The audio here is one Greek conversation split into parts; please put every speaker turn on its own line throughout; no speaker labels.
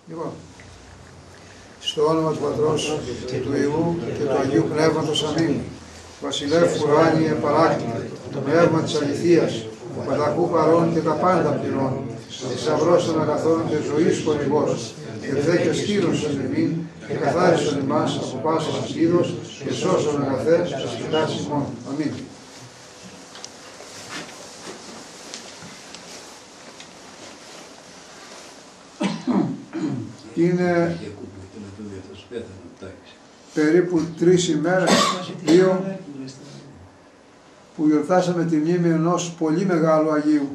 Λοιπόν, στο όνομα του Πατρός και του Υιού και του Αγίου Πνεύματος, αμήν. Βασιλεύ ουράνιε παράκλητε, το πνεύμα της αληθείας, που πανταχού παρών και τα πάντα πληρώνει, θησαυρός των αγαθών και ζωής χορηγός, ευδέ και στήρωσον εμήν, και καθάρισον εμάς από πάσης ασίδος, και σώσον αγαθές τα σπιτάς ημών. Αμήν. Είναι περίπου 3 ημέρες, 2, που γιορτάσαμε τη μνήμη ενός πολύ μεγάλου Αγίου,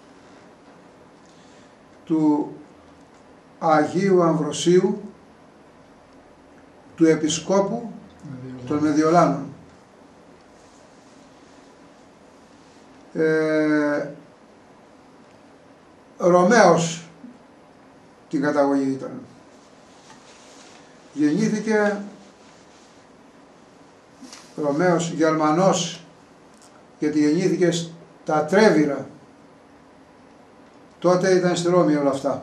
του Αγίου Αμβροσίου, του Επισκόπου των Μεδιολάνων. Ρωμαίος την καταγωγή ήταν. Γεννήθηκε Ρωμαίος, Γερμανός, γιατί γεννήθηκε στα Τρέβηρα. Τότε ήταν στη Ρώμη όλα αυτά.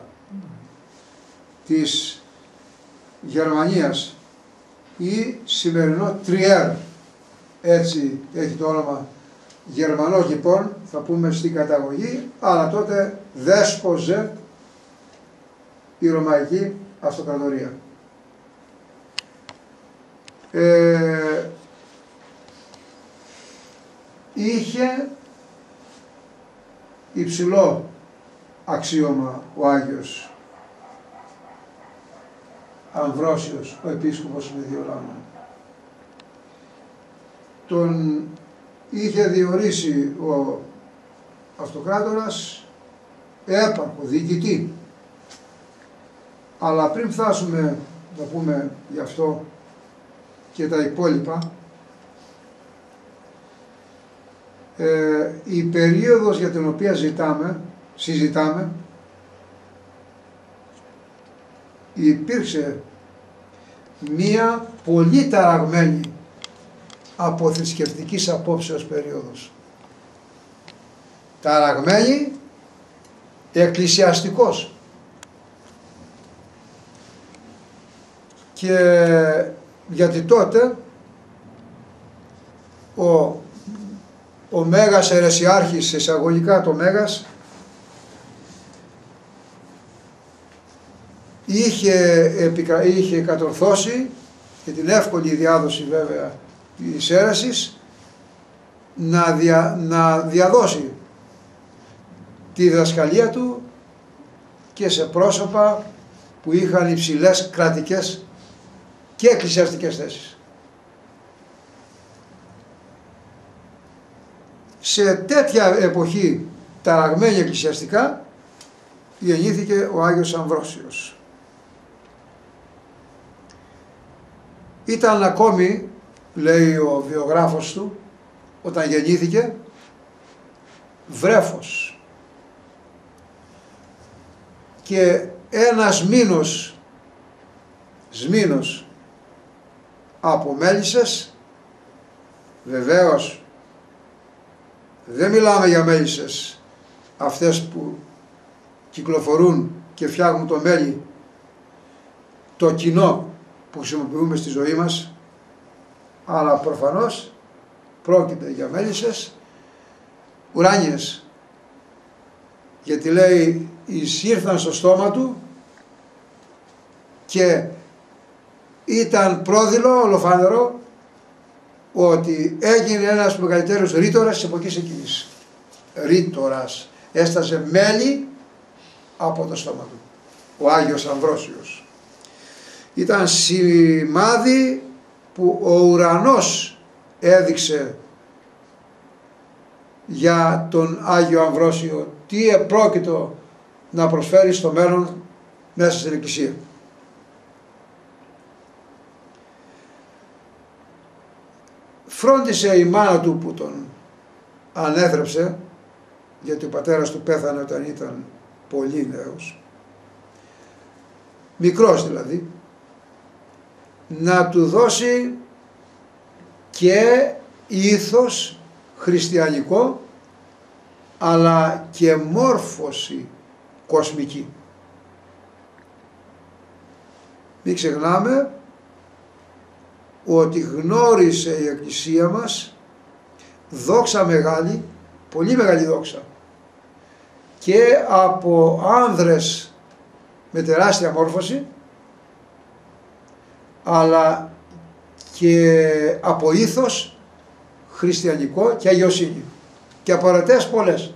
Της Γερμανίας, ή σημερινό Τριέρ. Έτσι έχει το όνομα. Γερμανός λοιπόν, θα πούμε στην καταγωγή, αλλά τότε δέσποζε η Ρωμαϊκή Αυτοκρατορία. Είχε υψηλό αξίωμα ο Άγιος Αμβρόσιος, ο επίσκοπος Μεδιολάνων. Τον είχε διορίσει ο αυτοκράτορας έπαρχο, διοικητή. Αλλά πριν φτάσουμε να πούμε γι' αυτό και τα υπόλοιπα, η περίοδος για την οποία συζητάμε, υπήρξε μία πολύ ταραγμένη από θρησκευτικής απόψεως περίοδος. Ταραγμένη, εκκλησιαστικός. Και γιατί τότε ο Μέγας Αιρεσιάρχης, εισαγωγικά το Μέγας, είχε κατορθώσει, και την εύκολη διάδοση βέβαια της αίρεσης, να διαδώσει τη διδασκαλία του και σε πρόσωπα που είχαν υψηλές κρατικές και εκκλησιαστικές θέσεις. Σε τέτοια εποχή ταραγμένη εκκλησιαστικά γεννήθηκε ο Άγιος Αμβρόσιος. Ήταν ακόμη, λέει ο βιογράφος του, όταν γεννήθηκε, βρέφος. Και ένας σμήνος από μέλισσες, βεβαίως δεν μιλάμε για μέλισσες αυτές που κυκλοφορούν και φτιάχνουν το μέλι, το κοινό που χρησιμοποιούμε στη ζωή μας, αλλά προφανώς πρόκειται για μέλισσες ουράνιες, γιατί λέει εισήρθαν στο στόμα του και ήταν πρόδειλο, ολοφάνερο, ότι έγινε ένας μεγαλύτερος ρήτορας της εποχής εκείνης. Ρήτορας. Έστασε μέλι από το στόμα του. Ο Άγιος Αμβρόσιος. Ήταν σημάδι που ο ουρανός έδειξε για τον Άγιο Αμβρόσιο τι επρόκειτο να προσφέρει στο μέλλον μέσα στην Εκκλησία. Φρόντισε η μάνα του που τον ανέθρεψε, γιατί ο πατέρας του πέθανε όταν ήταν πολύ νέος, μικρός δηλαδή, να του δώσει και ήθος χριστιανικό, αλλά και μόρφωση κοσμική. Μην ξεχνάμε ότι γνώρισε η Εκκλησία μας δόξα μεγάλη, πολύ μεγάλη δόξα, και από άνδρες με τεράστια μόρφωση, αλλά και από ήθος χριστιανικό και αγιοσύνη, και από αρετές πολλές,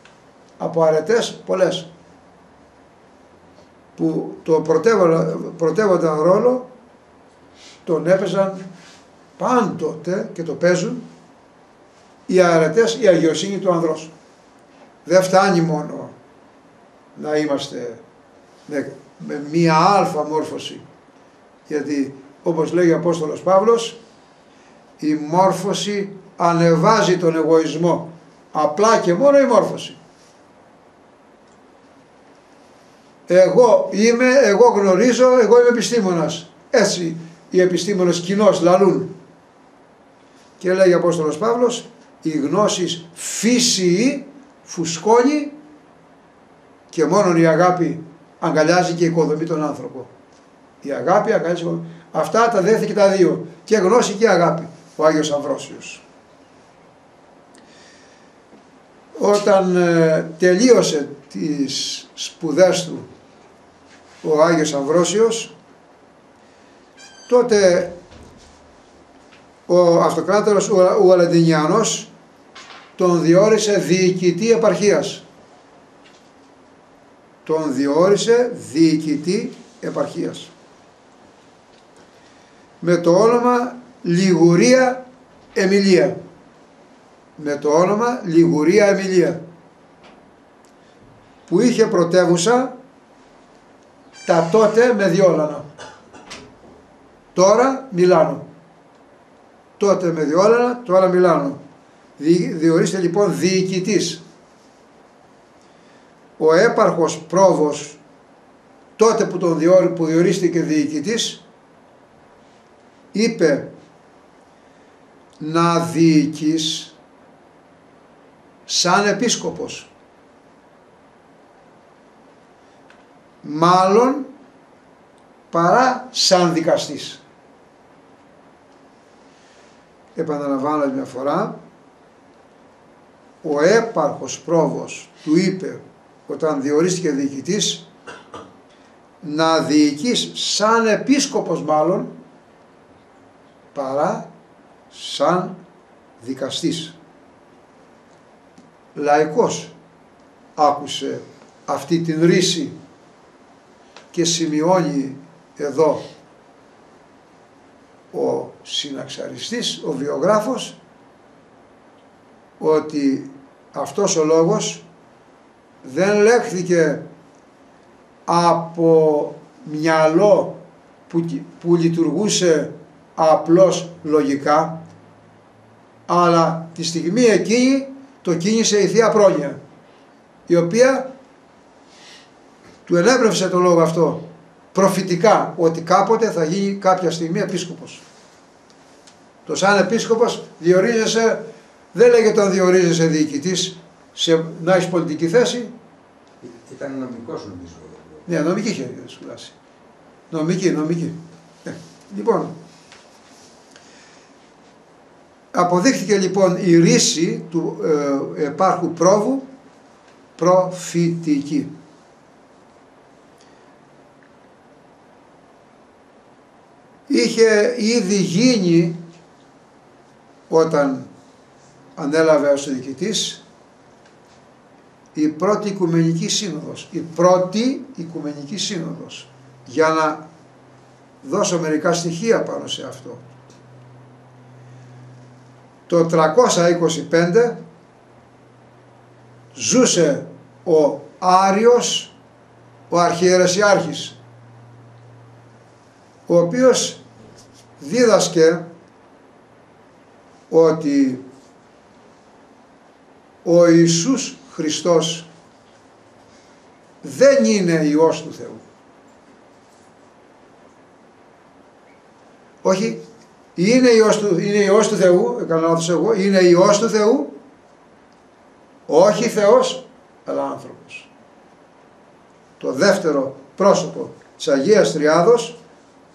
που το πρωτεύοντα ρόλο τον έπαιζαν πάντοτε και το παίζουν οι αρετές, η αγιοσύνη του ανδρός. Δεν φτάνει μόνο να είμαστε με μία αλφα μόρφωση, γιατί όπως λέει ο Απόστολος Παύλος, η μόρφωση ανεβάζει τον εγωισμό, απλά και μόνο η μόρφωση. Εγώ είμαι, εγώ γνωρίζω, εγώ είμαι επιστήμονας. Έτσι οι επιστήμονες κοινώς λαλούν. Και λέει ο Απόστολος Παύλος, η γνώση φύση φουσκώνει και μόνον η αγάπη αγκαλιάζει και οικοδομεί τον άνθρωπο. Η αγάπη αγκαλιάζει. Αυτά τα δέθηκε τα δύο, και γνώση και αγάπη, ο Άγιος Αμβρόσιος. Όταν τελείωσε τις σπουδές του ο Άγιος Αμβρόσιος, τότε ο αυτοκράτορας ο Βαλεντινιάνος τον διόρισε διοικητή επαρχίας. Τον διόρισε διοικητή επαρχίας με το όνομα Λιγουρία Εμιλία. Με το όνομα Λιγουρία Εμιλία, που είχε πρωτεύουσα τα τότε Μεδιόλανα, τώρα Μιλάνο. Τότε Μεδιόλανα, τώρα Μιλάνο. Διορίστε λοιπόν διοικητής. Ο έπαρχος πρόβος, τότε που διορίστηκε διοικητής, είπε να διοικείς σαν επίσκοπος, μάλλον παρά σαν δικαστής. Επαναλαμβάνω μια φορά, ο έπαρχος πρόβος του είπε όταν διορίστηκε διοικητής να διοικείς σαν επίσκοπος, μάλλον παρά σαν δικαστής. Λαϊκός άκουσε αυτή την ρίση και σημειώνει εδώ ο συναξαριστής, ο βιογράφος, ότι αυτός ο λόγος δεν λέχθηκε από μυαλό που λειτουργούσε απλώς λογικά, αλλά τη στιγμή εκείνη το κίνησε η Θεία Πρόνοια, η οποία του ενέπνευσε το λόγο αυτό προφητικά, ότι κάποτε θα γίνει κάποια στιγμή επίσκοπος. Το σαν επίσκοπος διορίζεσαι, δεν λέγεται όταν διορίζεσαι διοικητής να έχεις πολιτική θέση.
Ήταν νομικός, νομίζω.
Ναι, νομική είχε σπουδάσει. Νομική. Λοιπόν, αποδείχθηκε λοιπόν η ρίση του επάρχου πρόβου προφητική. Είχε ήδη γίνει, όταν ανέλαβε ως διοικητής, η πρώτη Οικουμενική Σύνοδος, για να δώσω μερικά στοιχεία πάνω σε αυτό. Το 325 ζούσε ο Άριος, ο αρχιερεσιάρχης, ο οποίος δίδασκε ότι ο Ιησούς Χριστός δεν είναι Υιός του Θεού. Όχι, είναι Υιός του Θεού, έκανα λάθος εγώ, είναι Υιός του Θεού, όχι Θεός, αλλά άνθρωπος. Το δεύτερο πρόσωπο της Αγίας Τριάδος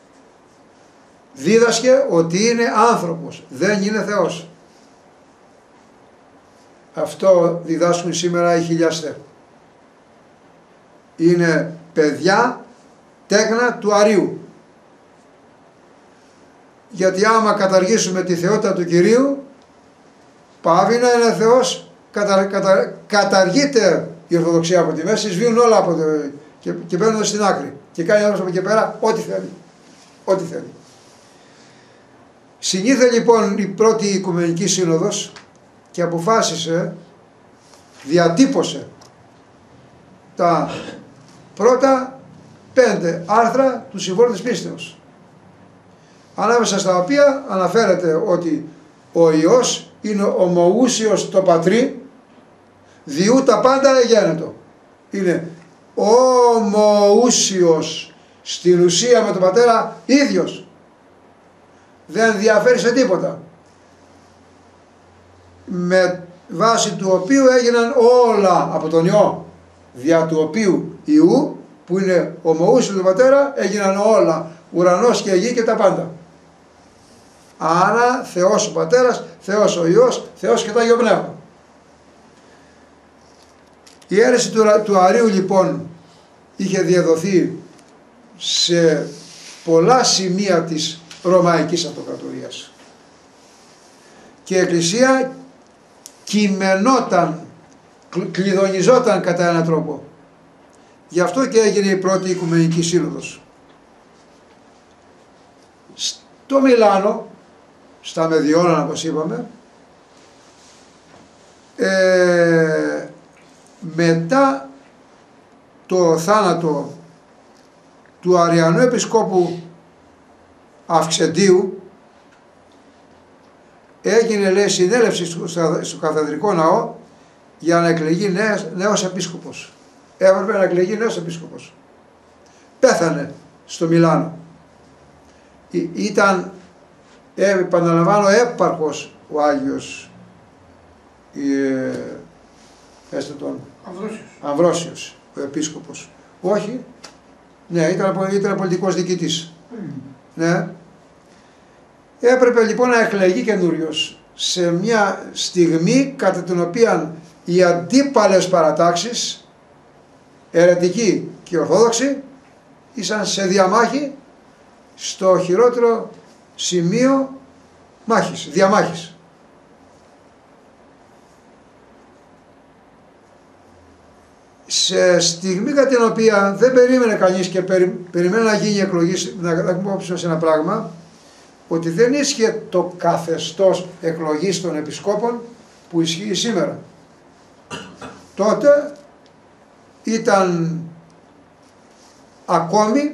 δίδασκε ότι είναι άνθρωπος, δεν είναι Θεός. Αυτό διδάσκουν σήμερα οι χιλιαστές. Είναι παιδιά τέκνα του Αρείου. Γιατί άμα καταργήσουμε τη θεότητα του Κυρίου, πάβει να είναι Θεός, καταργείται η Ορθοδοξία από τη μέση, σβήνουν όλα από και μπαίνουν στην άκρη. Και κάνει άνθρωπος από εκεί πέρα ό,τι θέλει. Ό,τι θέλει. Συνήθε λοιπόν η πρώτη Οικουμενική Σύνοδος και αποφάσισε, διατύπωσε τα πρώτα 5 άρθρα του Συμβόλου της Πίστεως, ανάμεσα στα οποία αναφέρεται ότι ο Υιός είναι ομοούσιος το Πατρί, διού τα πάντα εγένετο. Είναι ομοούσιος στην ουσία με τον Πατέρα ίδιος. Δεν διαφέρει σε τίποτα. Με βάση του οποίου έγιναν όλα από τον Υιό, δια του οποίου Υιού, που είναι ομοούσιος του Πατέρα, έγιναν όλα, ουρανός και γη και τα πάντα. Άρα Θεός ο Πατέρας, Θεός ο Υιός, Θεός και το Άγιο Πνεύμα. Η αίρεση του Αρείου λοιπόν είχε διαδοθεί σε πολλά σημεία της Ρωμαϊκής Αυτοκρατορίας και η Εκκλησία κειμενόταν, κλειδονιζόταν κατά έναν τρόπο. Γι' αυτό και έγινε η πρώτη Οικουμενική Σύνοδος. Στο Μιλάνο, στα Μεδιώνα όπως είπαμε, μετά το θάνατο του Αριανού Επισκόπου Αυξεντίου, έγινε, λέει, συνέλευση στο Καθεδρικό Ναό για να εκλεγεί νέος επίσκοπος. Έπρεπε να εκλεγεί νέος επίσκοπος. Πέθανε στο Μιλάνο. Ήταν, επαναλαμβάνω, έπαρχος ο Άγιος Αμβρόσιος, ο επίσκοπος. Όχι, ναι, ήταν πολιτικός διοικητής. Ναι. Έπρεπε λοιπόν να εκλεγεί καινούριος σε μια στιγμή κατά την οποία οι αντίπαλες παρατάξεις, αιρετικοί και ορθόδοξοι, ήσαν σε διαμάχη στο χειρότερο σημείο μάχης, διαμάχης. Σε στιγμή κατά την οποία δεν περίμενε κανείς και περιμένει να γίνει εκλογή, να έχουμε υπόψη σε ένα πράγμα, ότι δεν ίσχυε το καθεστώς εκλογής των επισκόπων που ισχύει σήμερα. Τότε ήταν ακόμη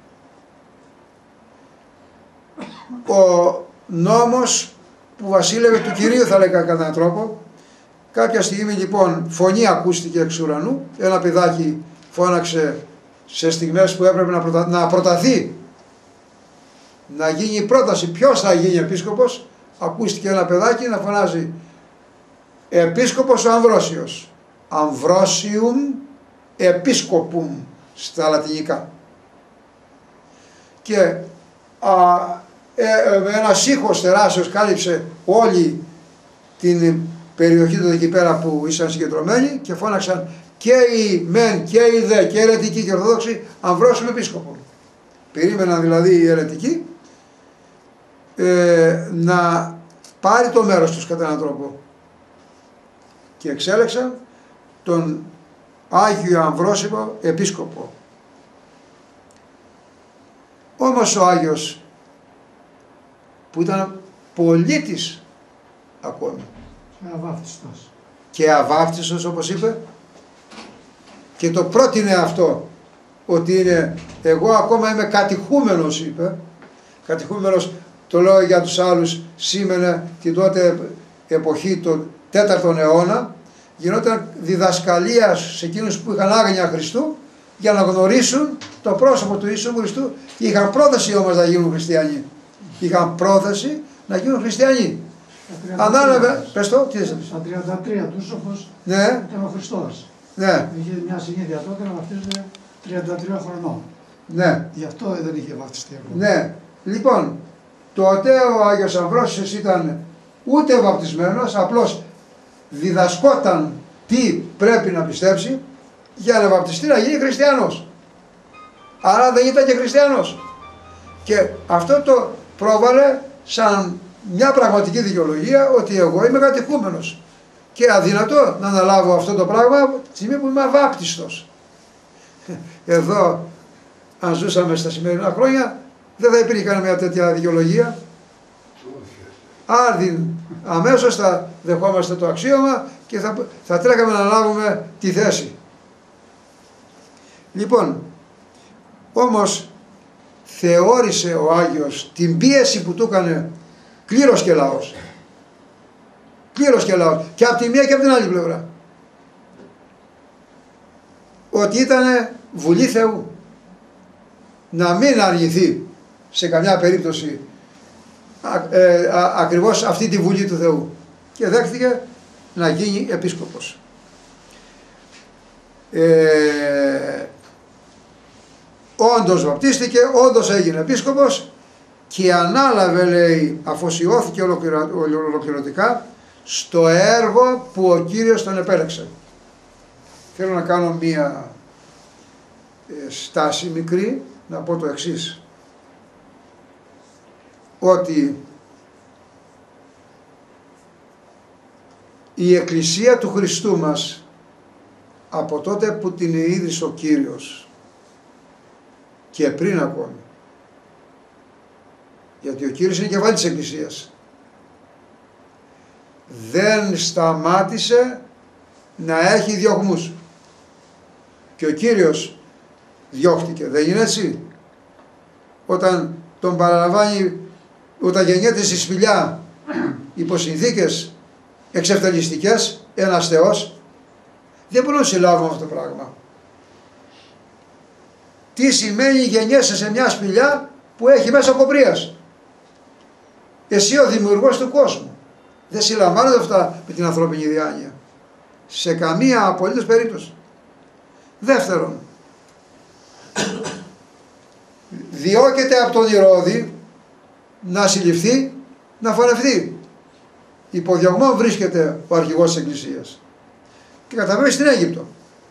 ο νόμος που βασίλευε του Κυρίου, θα λέγα κατά έναν τρόπο. Κάποια στιγμή λοιπόν φωνή ακούστηκε εξ ουρανού, ένα παιδάκι φώναξε σε στιγμές που έπρεπε να προταθεί, να γίνει πρόταση ποιος θα γίνει επίσκοπος. Ακούστηκε ένα παιδάκι να φωνάζει επίσκοπος ο Αμβρόσιος, Αμβρόσιουμ επίσκοπουμ στα λατινικά, και ένας ήχος τεράστιος κάλυψε όλη την περιοχή του εκεί πέρα που ήσαν συγκεντρωμένοι και φώναξαν και οι μεν και οι δε και οι αιρετικοί και οι ορθόδοξοι Αμβρόσιουμ επίσκοπο. Περίμεναν δηλαδή οι αιρετικοί να πάρει το μέρος τους κατά έναν τρόπο και εξέλεξαν τον Άγιο Αμβρόσιο επίσκοπο. Όμως ο Άγιος, που ήταν πολίτης ακόμη και αβάφτιστος όπως είπε, και το πρότεινε αυτό, ότι είναι, εγώ ακόμα είμαι κατηχούμενος, είπε. Κατηχούμενος, το λέω για τους άλλους, σήμαινε την τότε εποχή, τον 4ο αιώνα, γινόταν διδασκαλία σε εκείνους που είχαν άγνοια Χριστού για να γνωρίσουν το πρόσωπο του Ιησού Χριστού, και είχαν πρόθεση όμως να γίνουν χριστιανοί. Είχαν πρόθεση να γίνουν χριστιανοί. Ανάλαβε, πες το, τι είσαι.
Στα 33 του Σοφός,
ναι,
ήταν ο Χριστός.
Ναι.
Είχε μια συνήθεια τότε να βαφτίζεται 33 χρονών.
Ναι.
Γι' αυτό δεν είχε βαφτιστεί ακόμα.
Ναι. Λοιπόν, Τότε ο Άγιος Αμβρόσιος ήταν ούτε βαπτισμένος, απλώς διδασκόταν τι πρέπει να πιστέψει για να βαπτιστεί, να γίνει χριστιανός. Άρα δεν ήταν και χριστιανός. Και αυτό το πρόβαλε σαν μια πραγματική δικαιολογία ότι εγώ είμαι κατοικούμενος και αδυνατό να αναλάβω αυτό το πράγμα τη στιγμή που είμαι αβάπτιστος. Εδώ, αν ζούσαμε στα σημερινά χρόνια, δεν θα υπήρχε κανένα μια τέτοια δικαιολογία. Άρδιν αμέσως θα δεχόμαστε το αξίωμα και θα τρέχαμε να αναλάβουμε τη θέση. Λοιπόν, όμως θεώρησε ο Άγιος την πίεση που του έκανε κλήρος και λαός. Κλήρος και λαός. Και από τη μία και από την άλλη πλευρά. Ότι ήταν Βουλή Θεού. Να μην αρνηθεί σε καμιά περίπτωση ακριβώς αυτή τη Βουλή του Θεού. Και δέχτηκε να γίνει επίσκοπος. Όντως βαπτίστηκε, όντως έγινε επίσκοπος και ανάλαβε, λέει, αφοσιώθηκε ολοκληρωτικά στο έργο που ο Κύριος τον επέλεξε. Θέλω να κάνω μία στάση μικρή, να πω το εξής, ότι η Εκκλησία του Χριστού μας από τότε που την ίδρυσε ο Κύριος και πριν ακόμη, γιατί ο Κύριος είναι κεφάλι της Εκκλησίας, δεν σταμάτησε να έχει διωγμούς. Και ο Κύριος διώχτηκε, δεν είναι έτσι? Όταν τον παραλαμβάνει, όταν γεννιέται στη σπηλιά υπό συνθήκες εξευτελιστικές ένας Θεός, δεν μπορούμε να συλλάβουμε αυτό το πράγμα. Τι σημαίνει γεννιέσαι σε μια σπηλιά που έχει μέσα κομπρίας? Εσύ ο δημιουργός του κόσμου. Δεν συλλαμβάνονται αυτά με την ανθρώπινη διάνοια. Σε καμία απολύτως περίπτωση. Δεύτερον, διώκεται από τον Ηρώδη να συλληφθεί, να φωνευτεί. Υποδιωγμό βρίσκεται ο αρχηγός της Εκκλησίας και καταβαίνει στην Αίγυπτο.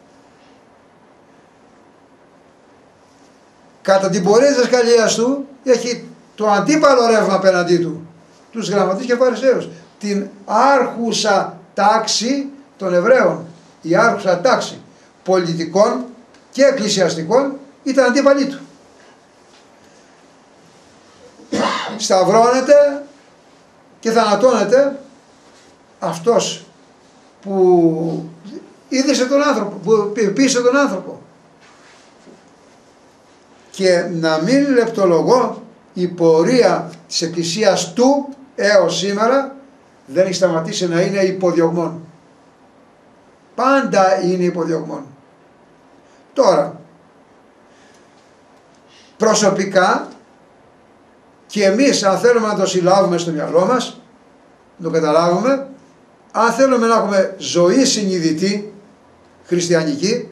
Κατά την πορεία της δασκαλίας του έχει το αντίπαλο ρεύμα απέναντί του, τους γραμματείς και φαρισαίους, την άρχουσα τάξη των Εβραίων. Η άρχουσα τάξη πολιτικών και εκκλησιαστικών ήταν αντίπαλοι του. Σταυρώνεται και θανατώνεται αυτός που ίδρυσε τον άνθρωπο, που πείσε τον άνθρωπο. Και να μην λεπτολογώ, η πορεία της Εκκλησίας του έως σήμερα δεν έχει σταματήσει να είναι υποδιωγμών. Πάντα είναι υποδιωγμών. Τώρα, προσωπικά και εμείς, αν θέλουμε να το συλλάβουμε στο μυαλό μας, να το καταλάβουμε, αν θέλουμε να έχουμε ζωή συνειδητή, χριστιανική,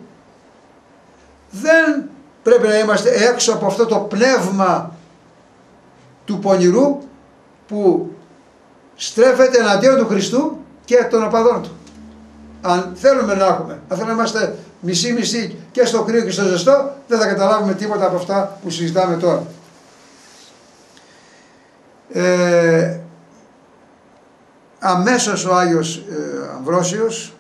δεν πρέπει να είμαστε έξω από αυτό το πνεύμα του πονηρού που στρέφεται εναντίον του Χριστού και των οπαδών του. Αν θέλουμε να έχουμε, αν θέλουμε να είμαστε μισή-μισή και στο κρύο και στο ζεστό, δεν θα καταλάβουμε τίποτα από αυτά που συζητάμε τώρα. Αμέσως ο Άγιος Αμβρόσιος,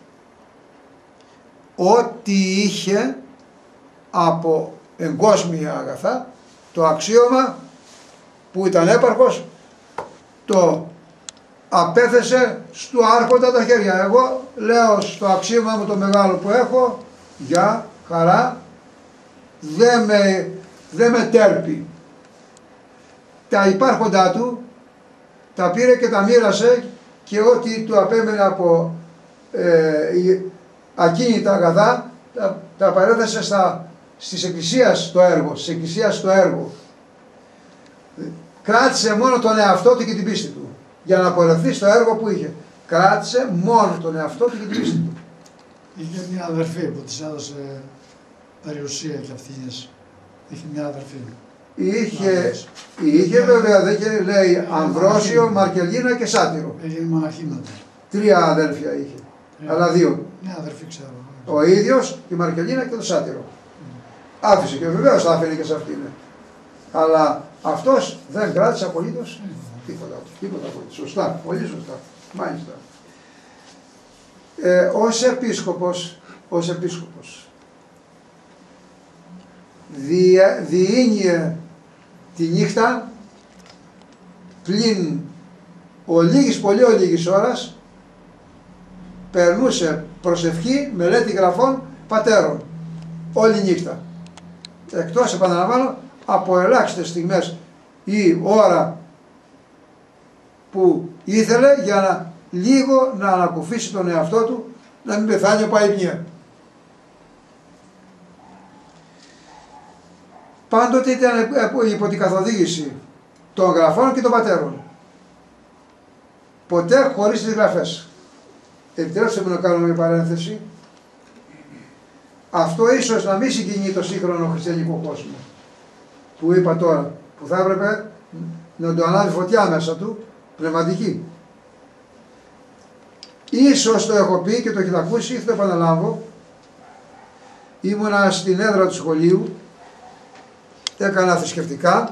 ό,τι είχε από εγκόσμια αγαθά, το αξίωμα που ήταν έπαρχος, το απέθεσε στου άρχοντα τα χέρια. Εγώ λέω στο αξίωμα μου το μεγάλο που έχω, για χαρά, δεν με τέρπει. Τα υπάρχοντά του τα πήρε και τα μοίρασε και ό,τι του απέμενε από ακίνητα αγαθά τα παρέθεσε στις εκκλησίες το έργο, στις εκκλησίες το έργο. Κράτησε μόνο τον εαυτό του και την πίστη του για να πορευθεί στο έργο που είχε. Κράτησε μόνο τον εαυτό του και την πίστη του.
Είχε μια αδερφή που της έδωσε περιουσία και ευθύνες. Είχε μια αδερφή.
είχε βέβαια, δεν λέει Αμβρόσιο, Μαρκελίνα και Σάτυρο.
Έγινε μοναχή μετά.
3 αδέλφια είχε, αλλά 2.
Ναι, αδερφή ξέρω.
Ο ίδιος, η Μαρκελίνα και το Σάτυρο. Άφησε και βεβαίως θα άφηνε και σε αυτήν. Αλλά αυτός δεν κράτησε απολύτως τίποτα. Τίποτα απολύτως. Σωστά, πολύ σωστά. Μάλιστα. Ως επίσκοπος διήνυε τη νύχτα πλην πολύ ολίγης ώρας περνούσε προσευχή, μελέτη γραφών πατέρων όλη νύχτα, εκτός, επαναλαμβάνω, από ελάχιστες στιγμές ή ώρα που ήθελε για να λίγο να ανακουφίσει τον εαυτό του, να μην πεθάνει από αϊπνία. Πάντοτε ήταν υπό την καθοδήγηση των γραφών και των πατέρων. Ποτέ χωρίς τις γραφές. Επιτρέψτε μου να κάνω μια παρένθεση. Αυτό ίσως να μην συγκινεί το σύγχρονο χριστιανικό κόσμο που είπα τώρα, που θα έπρεπε να το ανάβει φωτιά μέσα του, πνευματική. Ίσως το έχω πει και το έχετε ακούσει, θα το επαναλάβω. Ήμουνα στην έδρα του σχολείου, έκανα θρησκευτικά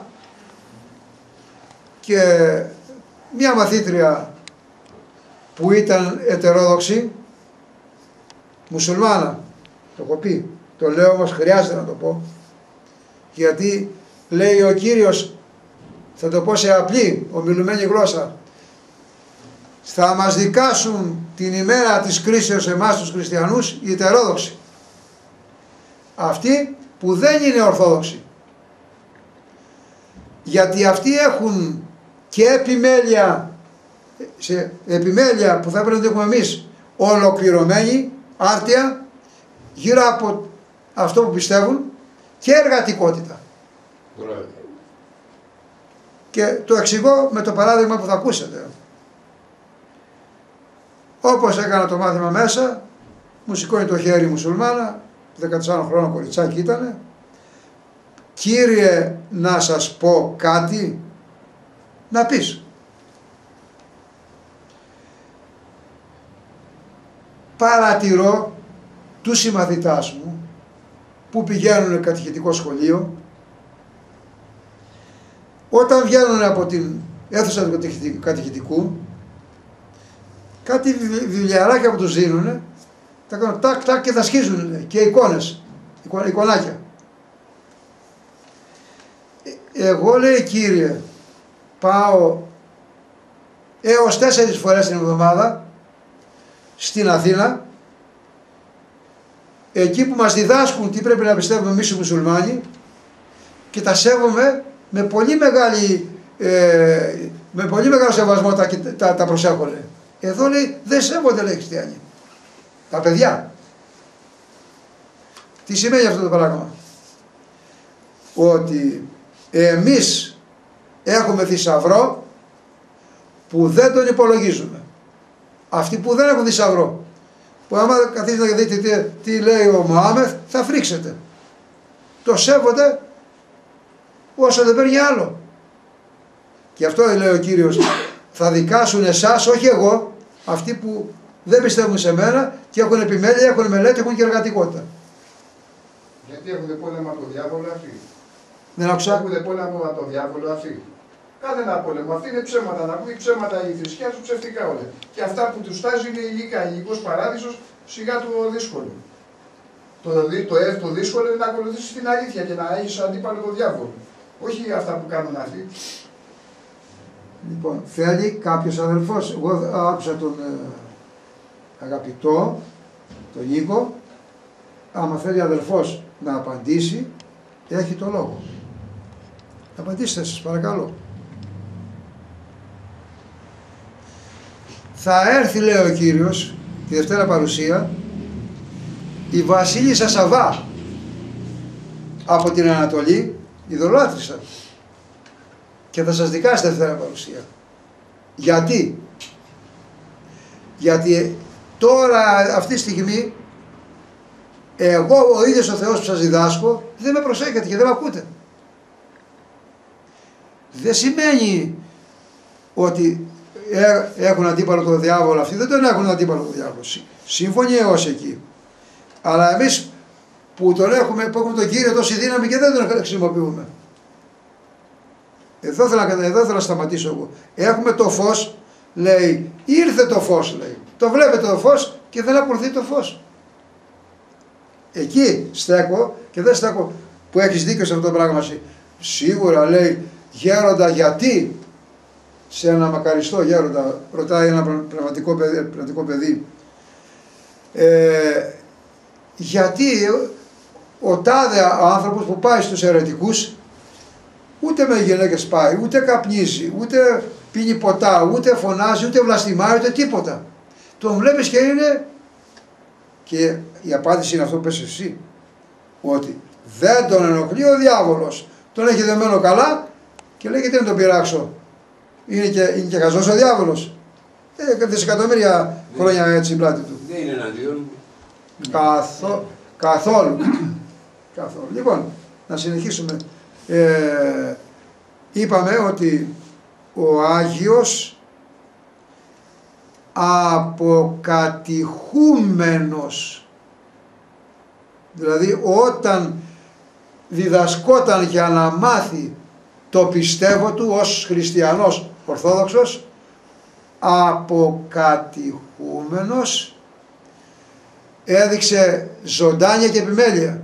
και μια μαθήτρια που ήταν ετερόδοξη, μουσουλμάνα, το έχω πει, το λέω όμως χρειάζεται να το πω, γιατί λέει ο Κύριος, θα το πω σε απλή ομιλουμένη γλώσσα, θα μας δικάσουν την ημέρα της κρίσεως εμάς τους χριστιανούς οι ετερόδοξοι, αυτοί που δεν είναι ορθόδοξοι, γιατί αυτοί έχουν και επιμέλεια που θα πρέπει να το έχουμε εμείς ολοκληρωμένη, άρτια, γύρω από αυτό που πιστεύουν, και εργατικότητα. Και το εξηγώ με το παράδειγμα που θα ακούσετε. Όπως έκανα το μάθημα μέσα, μου σηκώνει το χέρι μουσουλμάνα, 14 χρόνο κοριτσάκι ήτανε. Κύριε, να σας πω κάτι, να πεις. Παρατηρώ τους συμμαθητάς μου που πηγαίνουν κατηχητικό σχολείο, όταν βγαίνουν από την αίθουσα του κατηχητικού, κάτι βιβλιαράκια που τους δίνουν, τα κάνουν τάκ τάκ και θα σχίζουν και εικόνες, εικονάκια. Εγώ, λέει, κύριε, πάω έως 4 φορές την εβδομάδα στην Αθήνα, εκεί που μας διδάσκουν τι πρέπει να πιστεύουμε εμείς οι μουσουλμάνοι, και τα σέβομαι με πολύ μεγάλο σεβασμό, τα προσέχω, λέει. Εδώ, λέει, δεν σέβονται, λέει, χριστιανοί. Τα παιδιά. Τι σημαίνει αυτό το πράγμα? Ότι εμείς έχουμε θησαυρό που δεν τον υπολογίζουμε. Αυτοί που δεν έχουν θησαυρό, που άμα καθίσετε να δείτε τι λέει ο Μωάμεθ, θα φρίξετε. Το σέβονται όσο δεν παίρνει άλλο. Και αυτό λέει ο Κύριος, θα δικάσουν εσάς, όχι εγώ, αυτοί που δεν πιστεύουν σε μένα και έχουν επιμέλεια, έχουν μελέτη, έχουν και εργατικότητα.
Γιατί έχουν πόλεμα από το διάβολο αυτοί.
Δεν άκουσα.
Έχουν πόλεμα από το διάβολο αυτοί. Κάθε ένα πόλεμο. Αυτή είναι ψέματα. Να ακούει ψέματα η θρησκεία του, ψευτικά όλα. Και αυτά που του τάζει είναι υλικά. Υλικός παράδεισος, σιγά το δύσκολο. Το δύσκολο είναι να ακολουθήσει την αλήθεια και να έχει αντίπαλο το διάβολο. Όχι αυτά που κάνουν αυτοί.
Λοιπόν, θέλει κάποιος αδελφός, εγώ άκουσα τον αγαπητό, τον Νίκο, άμα θέλει αδελφός να απαντήσει, έχει το λόγο. Απαντήστε σας, παρακαλώ. Θα έρθει, λέει ο Κύριος, τη Δευτέρα παρουσία, η βασίλισσα Σαββά από την Ανατολή, ειδωλάτρησα, και θα σας δικάσει τη Δευτέρα παρουσία. Γιατί? Γιατί τώρα αυτή τη στιγμή εγώ ο ίδιος ο Θεός που σας διδάσκω δεν με προσέχετε και δεν με ακούτε. δεν σημαίνει ότι έχουν αντίπαλο το διάβολο. Αυτοί δεν τον έχουν αντίπαλο το διάβολο. Σύμφωνοι έως εκεί. Αλλά εμείς που τον έχουμε, που έχουμε τον Κύριο τόση δύναμη και δεν τον χρησιμοποιούμε. Εδώ θέλω να σταματήσω εγώ. Έχουμε το φως, λέει, ήρθε το φως, λέει. Το βλέπετε το φως και δεν ακολουθεί το φως. Εκεί στέκω και δεν στέκω που έχεις δίκιο σε αυτό το πράγμα. Σίγουρα, λέει, γέροντα, γιατί σε ένα μακαριστό γέροντα, ρωτάει ένα πνευματικό παιδί, γιατί ο τάδε άνθρωπος που πάει στους αιρετικούς ούτε με γυναίκες πάει, ούτε καπνίζει, ούτε πίνει ποτά, ούτε φωνάζει, ούτε βλαστημάει, ούτε τίποτα. Τον βλέπεις και είναι, και η απάντηση είναι αυτό που πες εσύ, ότι δεν τον ενοχλεί ο διάβολος, τον έχει δεμένο καλά και λέει γιατί να τον πειράξω, είναι και χαζός ο διάβολος, δισεκατομμύρια χρόνια έτσι η πλάτη του.
Δεν είναι εναντίον.
Καθόλου. Λοιπόν, να συνεχίσουμε. Είπαμε ότι ο Άγιος αποκατηχούμενος, δηλαδή όταν διδασκόταν για να μάθει το πιστεύω του ως χριστιανός ορθόδοξος, αποκατηχούμενος, έδειξε ζωντάνια και επιμέλεια.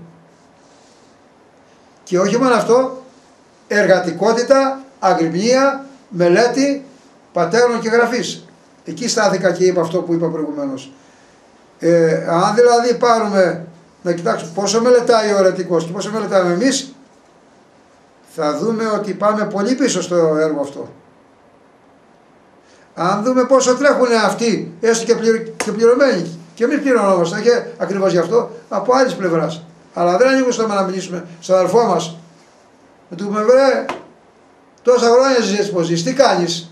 Και όχι μόνο αυτό, εργατικότητα, αγρυπνία, μελέτη πατέρων και γραφής. Εκεί στάθηκα και είπα αυτό που είπα προηγουμένως. Αν δηλαδή πάρουμε να κοιτάξουμε πόσο μελετάει ο αιρετικός και πόσο μελετάμε εμείς, θα δούμε ότι πάμε πολύ πίσω στο έργο αυτό. Αν δούμε πόσο τρέχουν αυτοί, έστω και πληρωμένοι, και εμείς πληρωνόμαστε και ακριβώς γι' αυτό από άλλης πλευράς. Αλλά δεν ανοίγουμε στο να μιλήσουμε στον αδερφό μας. Να του πούμε, βρε, τόσα χρόνια ζεις έτσι πως ζεις, τι κάνεις.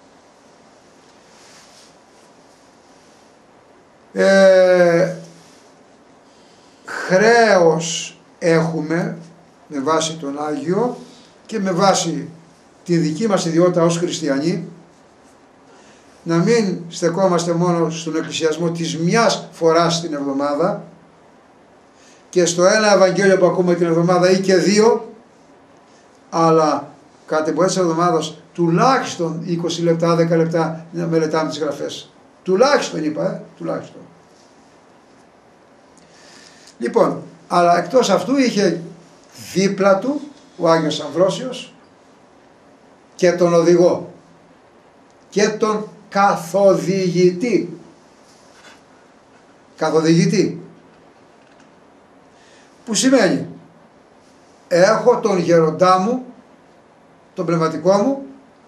Χρέος έχουμε με βάση τον Άγιο και με βάση τη δική μας ιδιότητα ως χριστιανοί, να μην στεκόμαστε μόνο στον εκκλησιασμό της μιας φοράς την εβδομάδα και στο ένα Ευαγγέλιο που ακούμε την εβδομάδα ή και δύο, αλλά κατά την πορεία της εβδομάδας τουλάχιστον 20 λεπτά, 10 λεπτά να μελετάμε τις γραφές. Τουλάχιστον είπα, τουλάχιστον. Λοιπόν, αλλά εκτός αυτού είχε δίπλα του ο Άγιος Αμβρόσιος και τον οδηγό και τον καθοδηγητή. Καθοδηγητή. Που σημαίνει έχω τον γεροντά μου, τον πνευματικό μου,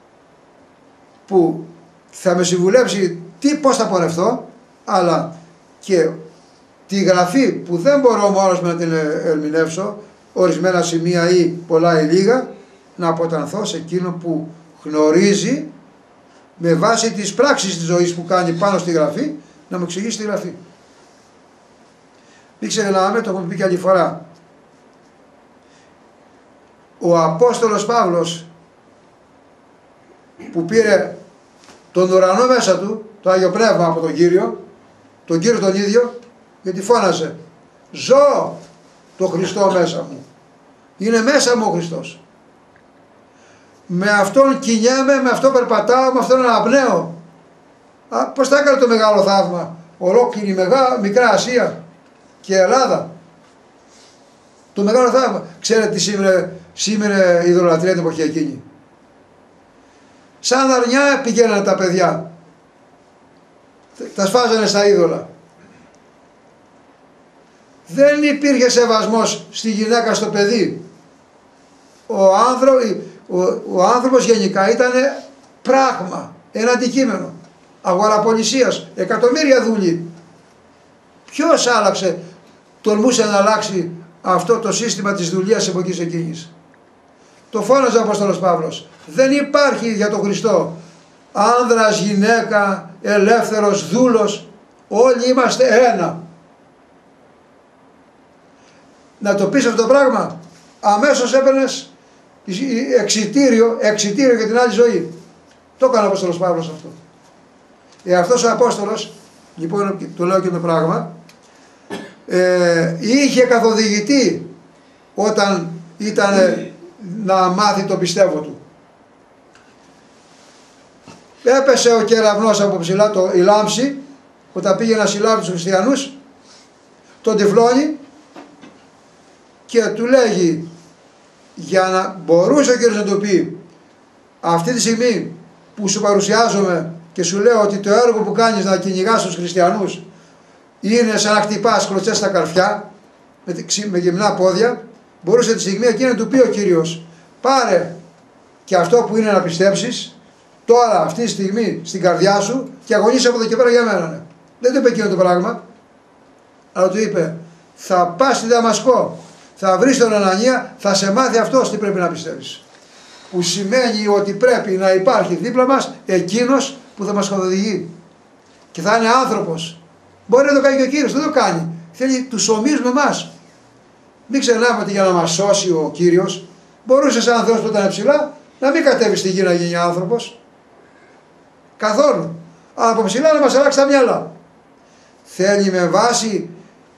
που θα με συμβουλέψει πώς θα πορευτώ, αλλά και τη γραφή που δεν μπορώ μόνος να την ερμηνεύσω, ορισμένα σημεία ή πολλά ή λίγα, να αποτανθώ σε εκείνο που γνωρίζει με βάση τις πράξεις της ζωής που κάνει πάνω στη γραφή, να μου εξηγήσει τη γραφή. Μην ξεχνάμε, το έχουμε πει και άλλη φορά, ο Απόστολος Παύλος που πήρε τον ουρανό μέσα του, το Άγιο Πνεύμα από τον Κύριο τον ίδιο, γιατί φώναζε, ζω το Χριστό μέσα μου, είναι μέσα μου ο Χριστός, με αυτόν κινιέμαι, με αυτόν περπατάω, με αυτόν αναπνέω. Πώς θα έκανε το μεγάλο θαύμα ολόκληρη μικρά Ασία και Ελλάδα, το μεγάλο θαύμα. Ξέρετε τι σήμερα η ιδωλατρία την εποχή εκείνη, σαν αρνιά πηγαίνανε τα παιδιά, τα σφάζανε στα είδωλα. Δεν υπήρχε σεβασμός στη γυναίκα, στο παιδί. Ο άνθρωπος γενικά ήταν πράγμα, ένα αντικείμενο αγοραπολισίας, εκατομμύρια δούλοι. Ποιος άλλαξε, τολμούσε να αλλάξει αυτό το σύστημα της δουλείας εποχής εκείνης? Το φώναζε ο Απόστολος Παύλος. Δεν υπάρχει για τον Χριστό άνδρας, γυναίκα, ελεύθερος, δούλος, όλοι είμαστε ένα. Να το πεις αυτό το πράγμα, αμέσως έπαιρνες εξιτήριο για την άλλη ζωή. Το έκανε ο Απόστολος Παύλος αυτό. Αυτός ο Απόστολος, λοιπόν το λέω και το πράγμα, είχε καθοδηγητή όταν ήταν να μάθει το πιστεύω του. Έπεσε ο κεραυνός από ψηλά, η λάμψη, όταν πήγε να συλλάβει τους χριστιανούς, τον τυφλώνει και του λέγει, για να μπορούσε ο Κύριος να του πει, αυτή τη στιγμή που σου παρουσιάζομαι και σου λέω ότι το έργο που κάνεις να κυνηγάς τους χριστιανούς είναι σαν να χτυπάς κλωτσές στα καρφιά με γυμνά πόδια, μπορούσε τη στιγμή εκείνη να του πει ο Κύριος, πάρε και αυτό που είναι να πιστέψεις τώρα αυτή τη στιγμή στην καρδιά σου και αγωνίσαι από εδώ και πέρα για μένα. Ναι. Δεν του είπε εκείνο το πράγμα, αλλά του είπε, θα πας στη Δαμασκό, θα βρεις τον Ανανία, θα σε μάθει αυτός τι πρέπει να πιστεύεις. Που σημαίνει ότι πρέπει να υπάρχει δίπλα μας εκείνος που θα μας οδηγεί. Και θα είναι άνθρωπος. Μπορεί να το κάνει και ο Κύριος, δεν το κάνει. Θέλει τους ομοίους με εμάς. Μην ξεχνάμε ότι για να μας σώσει ο Κύριος, μπορούσε σαν Θεός που ήταν ψηλά να μην κατέβει στη γη να γίνει άνθρωπος. Καθόλου. Αλλά από ψηλά να μας αλλάξει τα μυαλά. Θέλει με βάση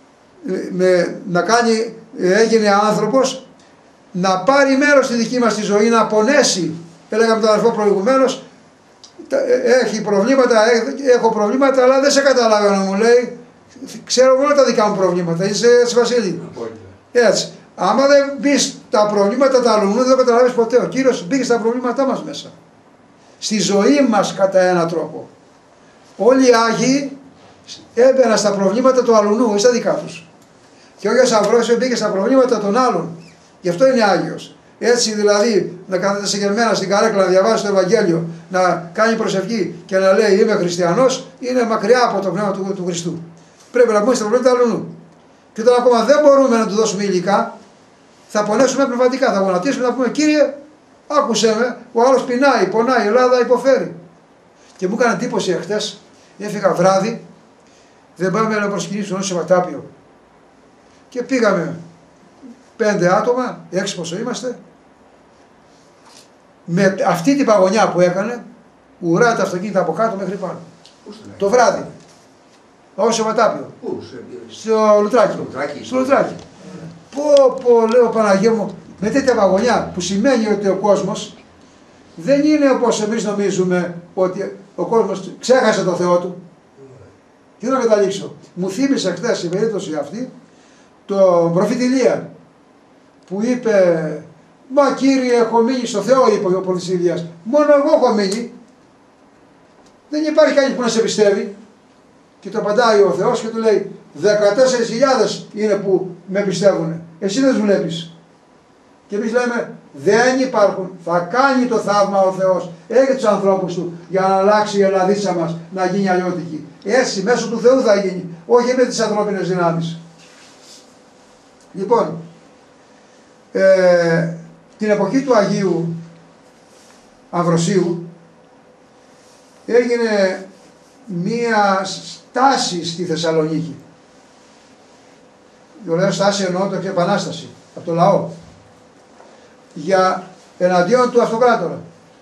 να κάνει, έγινε άνθρωπος, να πάρει μέρος στη δική μας τη ζωή, να πονέσει. Έλεγαμε τον αδερφό προηγουμένως, έχει προβλήματα, έχω προβλήματα, αλλά δεν σε καταλαβαίνω, μου λέει, ξέρω όλα τα δικά μου προβλήματα, είσαι έτσι Βασίλη. Έτσι. Άμα δεν μπεις τα προβλήματα τα αλλού, δεν το καταλαβαίνεις ποτέ. Ο Κύριος μπήκε στα προβλήματά μας μέσα. Στη ζωή μας κατά έναν τρόπο. Όλοι οι Άγιοι έμπαιναν στα προβλήματα του αλουνού, ή στα δικά τους. Και ο Άγιος Αμβρόσιος μπήκε στα προβλήματα των άλλων. Γι' αυτό είναι Άγιος. Έτσι δηλαδή να κάθεται σε γερμένα στην καρέκλα, να διαβάζει το Ευαγγέλιο, να κάνει προσευχή και να λέει είμαι χριστιανός, είναι μακριά από το πνεύμα του Χριστού. Πρέπει να μπούμε στα προβλήματα του αλουνού. Και όταν ακόμα δεν μπορούμε να του δώσουμε υλικά, θα πονέσουμε πνευματικά. Θα γονατίσουμε να πούμε, Κύριε, άκουσέ με, ο άλλος πεινάει, πονάει, η Ελλάδα υποφέρει. Και μου έκανε εντύπωση εχθές, έφυγα βράδυ, δεν πάμε να προσκυνήσουμε σε Βατάπιο. Και πήγαμε 5 άτομα, 6 πόσο είμαστε, με αυτή την παγωνιά που έκανε, ουρά τα αυτοκίνητα από κάτω μέχρι πάνω. Το βράδυ. Όχι στο Βατάπιο.
Πού,
στο Λουτράκι. Στο Λουτράκι. Πω, λέω Παναγία μου, με τέτοια παγωνιά που σημαίνει ότι ο κόσμος δεν είναι όπως εμείς νομίζουμε ότι ο κόσμος ξέχασε το Θεό του. Και να καταλήξω. Μου θύμισε χθες η περίπτωση αυτή τον προφήτη Ηλία που είπε, μα Κύριε έχω μείνει στο Θεό, είπε ο προφήτης Ηλίας, μόνο εγώ έχω μείνει, δεν υπάρχει κανείς που να σε πιστεύει. Και το απαντάει ο Θεός και του λέει, 14.000 είναι που με πιστεύουν, εσύ δεν τους βλέπεις. Και εμείς λέμε, δεν υπάρχουν, θα κάνει το θαύμα ο Θεός, έχει τους ανθρώπους του για να αλλάξει η Ελλαδίτσα μας, να γίνει αλλιώτικη. Έτσι μέσω του Θεού θα γίνει, όχι με τις ανθρώπινες δυνάμεις. Λοιπόν, την εποχή του Αγίου Αμβροσίου έγινε μία στάση στη Θεσσαλονίκη. Το λέω στάση εννοώ το επανάσταση από το λαό για εναντίον του αυτοκράτορα.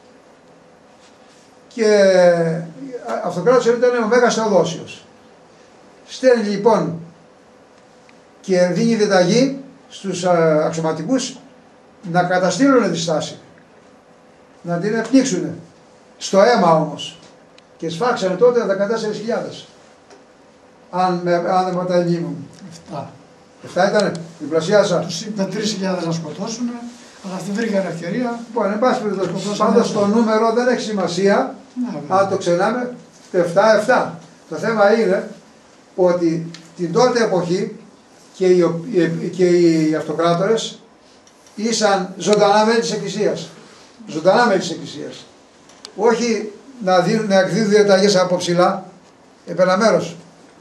Και αυτοκράτορας ήταν ο Μέγας Θεοδόσιος. Στέλνει λοιπόν και δίνει διαταγή στους αξιωματικούς να καταστήλουν τη στάση, να την πνίξουν στο αίμα όμως, και σφάξανε τότε 14.000 αν δεν μου τα μου. 7 ήτανε, διπλασιάσα.
Τους είπαν 3.000 να σκοτώσουν, αλλά αυτοί βρήκαν ευκαιρία.
Λοιπόν, εν πάση περιπτώσει, πάντως το νούμερο δεν έχει σημασία, αν το ξενάμε, 7-7. Το θέμα είναι ότι την τότε εποχή και οι αυτοκράτορες ήσαν ζωντανά μέλη της Εκκλησίας. Ζωντανά μέλη της Εκκλησίας. Όχι να εκδίδουν διαταγές από ψηλά, έπαιρνα μέρος.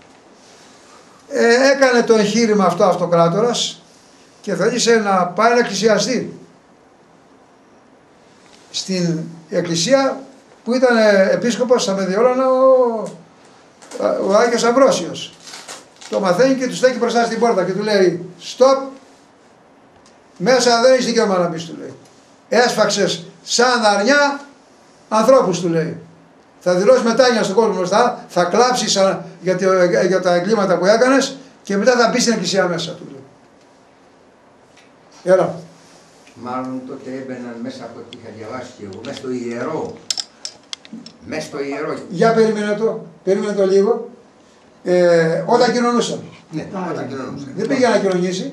Έκανε το εγχείρημα αυτό ο αυτοκράτορας και θέλησε να πάει να εκκλησιαστεί στην εκκλησία που ήταν επίσκοπος στα Μεδιόλανα ο Άγιος Αμβρόσιος. Το μαθαίνει και του στέκει μπροστά στην πόρτα και του λέει «Στοπ, μέσα δεν έχεις δικαίωμα να μπεις», του λέει. έσφαξες σαν αρνιά ανθρώπους, του λέει. Θα δηλώσεις μετάνοια στον κόσμο μπροστά, θα κλάψεις για τα εγκλήματα που έκανες και μετά θα μπεις στην εκκλησία μέσα, του λέει. Έλα.
Μάλλον τότε έμπαιναν μέσα από ό,τι είχα διαβάσει και εγώ, μέσα στο ιερό. Μέσα στο ιερό.
Για περίμενε το λίγο. Όταν κοινωνούσαν.
Ναι, όταν κοινωνούσαν.
Δεν πήγε να κοινωνήσει.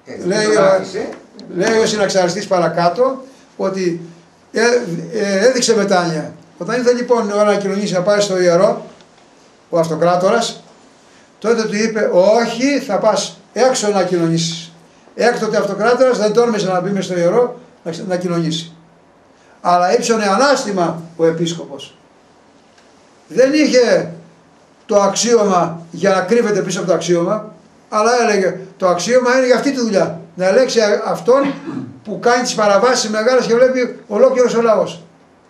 Λέει ο συναξαριστής παρακάτω ότι έδειξε μετάνοια. Όταν ήρθε λοιπόν η ώρα να κοινωνήσει, να πάει στο ιερό, ο αυτοκράτορας, τότε του είπε όχι, θα πας έξω να κοινωνήσεις. Έκτοτε ο αυτοκράτορας δεν τόλμησε να μπει μες στο ιερό να κοινωνήσει. Αλλά ύψωνε ανάστημα ο επίσκοπος. Δεν είχε το αξίωμα για να κρύβεται πίσω από το αξίωμα, αλλά έλεγε το αξίωμα είναι για αυτή τη δουλειά. Να ελέγξει αυτόν που κάνει τις παραβάσεις μεγάλες και βλέπει ολόκληρος ο λαός.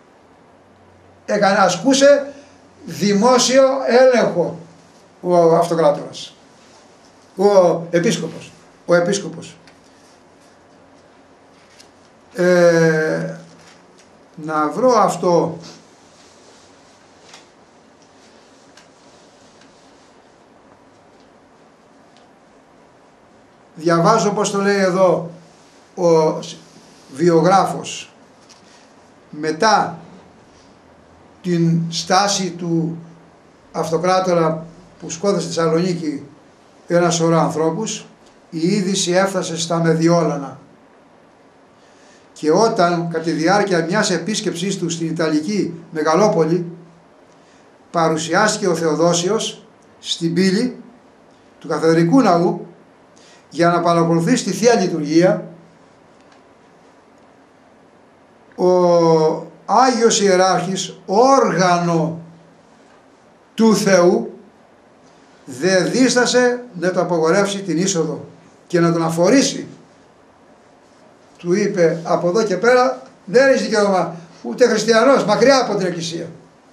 Ασκούσε δημόσιο έλεγχο ο αυτοκράτορας, ο επίσκοπος. Να βρω αυτό. Διαβάζω πως το λέει εδώ ο βιογράφος. Μετά την στάση του αυτοκράτορα που σκότωσε στη Θεσσαλονίκη ένα σωρό ανθρώπους, η είδηση έφτασε στα Μεδιόλανα. Και όταν κατά τη διάρκεια μιας επίσκεψής του στην Ιταλική μεγαλόπολη παρουσιάστηκε ο Θεοδόσιος στην πύλη του Καθεδρικού Ναού για να παρακολουθήσει τη Θεία Λειτουργία, ο Άγιος Ιεράρχης, όργανο του Θεού, δεν δίστασε να το απογορεύσει την είσοδο και να τον αφορήσει. Του είπε από εδώ και πέρα δεν έχεις δικαίωμα ούτε χριστιανός, μακριά από την εκκλησία.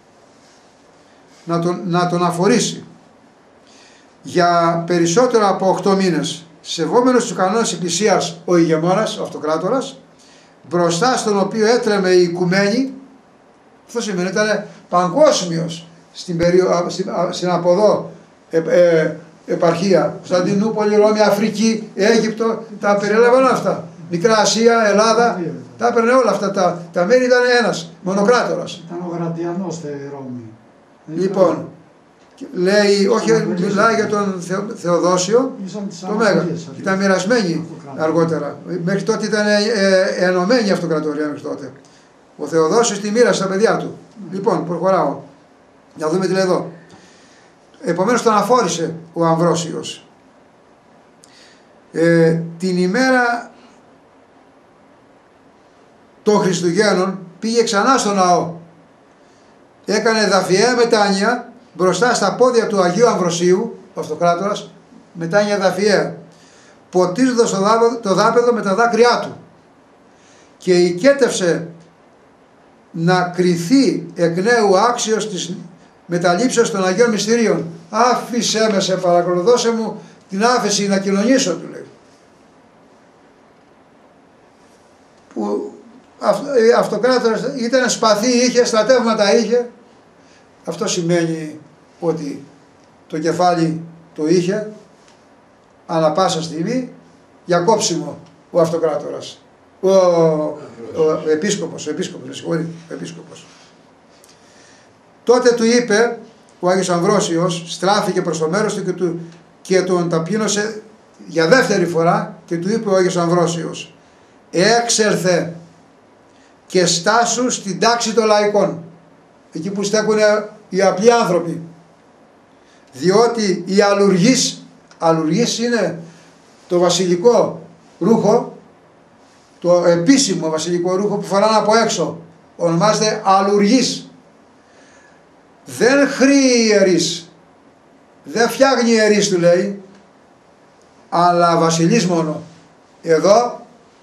Να τον αφορήσει. Για περισσότερο από 8 μήνες, σεβόμενος τους κανόνες της εκκλησίας ο ηγεμόνας, ο αυτοκράτορας, μπροστά στον οποίο έτρεμε η οικουμένη, αυτό σημαίνει ήταν παγκόσμιος στην από εδώ επαρχία, Κωνσταντινούπολη, Ρώμη, Αφρική, Αίγυπτο, τα περιέλαβαν αυτά. Μικρά Ασία, Ελλάδα, τα έπαιρνε όλα αυτά. Τα μέρη ήταν ένας, μονοκράτορας.
Ήταν ο Γραντιανός στη Ρώμη.
Λοιπόν, λέει, όχι, μιλάει για τον Θεοδόσιο, το Μέγα. Ήταν μοιρασμένοι αργότερα. Μέχρι τότε ήταν ενωμένη η αυτοκρατορία μέχρι τότε. Ο Θεοδόσιος τη μοίρασε στα παιδιά του. Λοιπόν, προχωράω. Να δούμε τι λέει εδώ. Επομένως τον αφόρησε ο Αμβρόσιος. Την ημέρα των Χριστουγέννων πήγε ξανά στο ναό. Έκανε εδαφιαία μετάνοια μπροστά στα πόδια του Αγίου Αμβροσίου, ο αυτοκράτορας, μετάνοια εδαφιαία, ποτίζοντας το δάπεδο με τα δάκρυά του, και οικέτευσε να κριθεί εκ νέου άξιος της μεταλήψεως των Αγίων Μυστηρίων. Άφησέ με, σε παρακαλώ, δώσε μου την άφεση να κοινωνήσω, του λέει. Που αυτοκράτορας ήταν σπαθί, είχε στρατεύματα, είχε. Αυτό σημαίνει ότι το κεφάλι το είχε ανά πάσα στιγμή για κόψιμο ο αυτοκράτορας. Ο επίσκοπος. Τότε του είπε ο Άγιος Αμβρόσιος, στράφηκε προς το μέρος του και τον ταπείνωσε για δεύτερη φορά και του είπε ο Άγιος Αμβρόσιος, έξερθε και στάσου στην τάξη των λαϊκών, εκεί που στέκουν οι απλοί άνθρωποι, διότι η αλουργής είναι το βασιλικό ρούχο, το επίσημο βασιλικό ρούχο που φοράνε από έξω, ονομάζεται αλουργής. Δεν χρήει ιερείς, δεν φτιάχνει ιερείς, του λέει, αλλά βασιλείς μόνο. Εδώ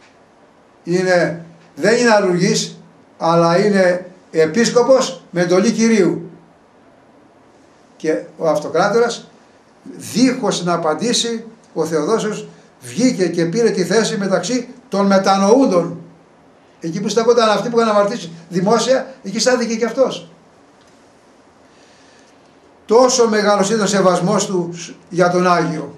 δεν είναι αλουργής, αλλά είναι επίσκοπος με εντολή Κυρίου. Και ο αυτοκράτορας, δίχως να απαντήσει, ο Θεοδόσιος βγήκε και πήρε τη θέση μεταξύ των μετανοούντων. Εκεί που στεκόταν αυτοί που είχαν αμαρτήσει δημόσια, εκεί στάθηκε και αυτός. Τόσο μεγάλος ήταν ο σεβασμός του για τον Άγιο.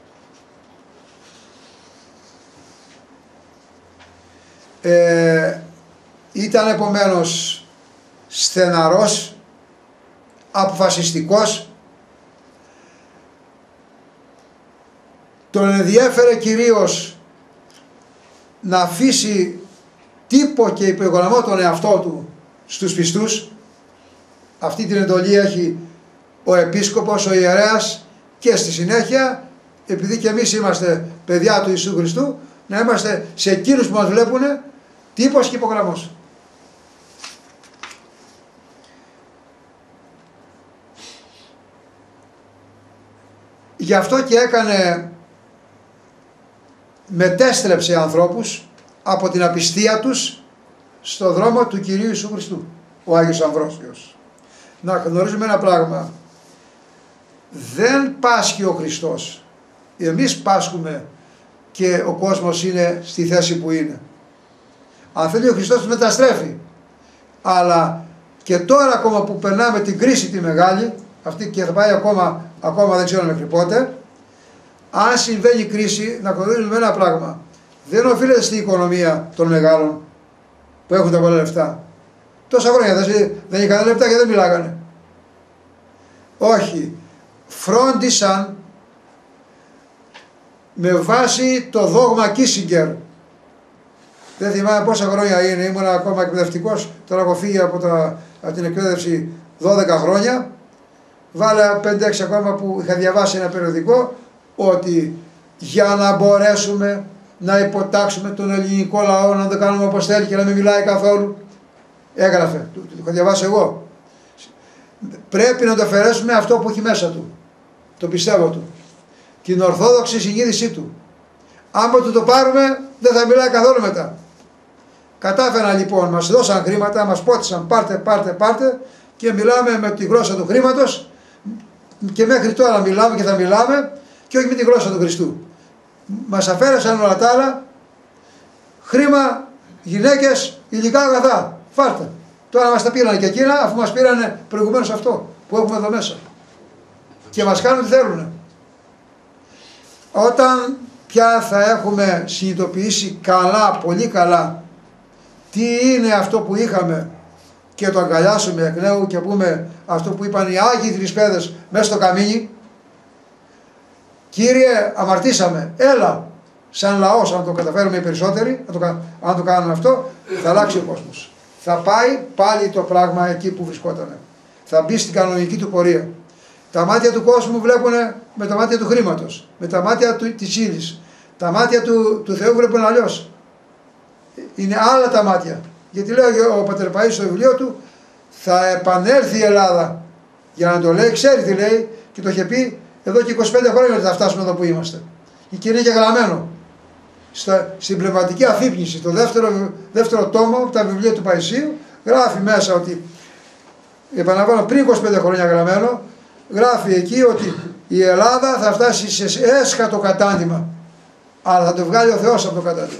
Ήταν επομένως στεναρός, αποφασιστικός. Τον ενδιέφερε κυρίως να αφήσει τύπο και υπερογραμμό τον εαυτό του στους πιστούς. Αυτή την εντολή έχει ο επίσκοπος, ο ιερέας, και στη συνέχεια, επειδή και εμείς είμαστε παιδιά του Ιησού Χριστού, να είμαστε σε εκείνους που μας βλέπουν τύπος και υπογραμμός. Γι' αυτό και μετέστρεψε ανθρώπους από την απιστία τους στο δρόμο του Κυρίου Ιησού Χριστού, ο Άγιος Αμβρόσιος. Να γνωρίζουμε ένα πράγμα. Δεν πάσχει ο Χριστός. Εμείς πάσχουμε και ο κόσμος είναι στη θέση που είναι. Αν θέλει ο Χριστός τους μεταστρέφει. Αλλά και τώρα ακόμα που περνάμε την κρίση τη μεγάλη, αυτή και θα πάει ακόμα δεν ξέρω μέχρι πότε, αν συμβαίνει κρίση, να γνωρίζουμε ένα πράγμα. Δεν οφείλεται στην οικονομία των μεγάλων που έχουν τα πολλά λεφτά. Τόσα χρόνια δεν είχαν λεφτά και δεν μιλάγανε. Όχι. Φρόντισαν με βάση το δόγμα Κίσιγκερ. Δεν θυμάμαι πόσα χρόνια είναι, ήμουν ακόμα εκπαιδευτικός, τώρα έχω φύγει από την εκπαίδευση 12 χρόνια. Βάλα 5-6 ακόμα που είχα διαβάσει ένα περιοδικό, ότι για να μπορέσουμε να υποτάξουμε τον ελληνικό λαό, να το κάνουμε όπως θέλει και να μην μιλάει καθόλου, έγραφε, το είχα διαβάσει εγώ, πρέπει να το αφαιρέσουμε αυτό που έχει μέσα του, το πιστεύω του, την ορθόδοξη συνείδησή του. Άμα του το πάρουμε δεν θα μιλάει καθόλου μετά. Κατάφεραν λοιπόν, μας δώσαν χρήματα, μας πότισαν πάρτε και μιλάμε με τη γλώσσα του χρήματος και μέχρι τώρα μιλάμε και θα μιλάμε και όχι με τη γλώσσα του Χριστού. Μας αφαίρεσαν όλα τα άλλα, χρήμα, γυναίκες, υλικά αγαθά, φάρτε. Τώρα μας τα πήραν και εκείνα, αφού μας πήραν προηγουμένως αυτό που έχουμε εδώ μέσα και μας κάνουν τι θέλουν. Όταν πια θα έχουμε συνειδητοποιήσει καλά, πολύ καλά, τι είναι αυτό που είχαμε και το αγκαλιάσουμε εκ νέου και πούμε αυτό που είπαν οι Άγιοι Θρησκέδες μέσα στο καμίνι, Κύριε, αμαρτήσαμε, έλα σαν λαός, αν το καταφέρουμε οι περισσότεροι, αν το κάνουμε αυτό, θα αλλάξει ο κόσμος. Θα πάει πάλι το πράγμα εκεί που βρισκόταν. Θα μπει στην κανονική του πορεία. Τα μάτια του κόσμου βλέπουν με τα μάτια του χρήματος, με τα μάτια της ύλης. Τα μάτια του Θεού βλέπουν αλλιώς. Είναι άλλα τα μάτια. Γιατί λέει ο Πατέρ Παΐσιος στο βιβλίο του, θα επανέλθει η Ελλάδα. Για να το λέει, ξέρει τι λέει και το είχε πει εδώ και 25 χρόνια ότι θα φτάσουμε εδώ που είμαστε. Και είναι και γραμμένο. Στην πνευματική αφύπνιση, το δεύτερο τόμο από τα βιβλία του Παϊσίου, γράφει μέσα ότι, επαναλαμβάνω πριν 25 χρόνια γραμμένο, γράφει εκεί ότι η Ελλάδα θα φτάσει σε έσχατο κατάντημα. Αλλά θα το βγάλει ο Θεός από το κατάντημα.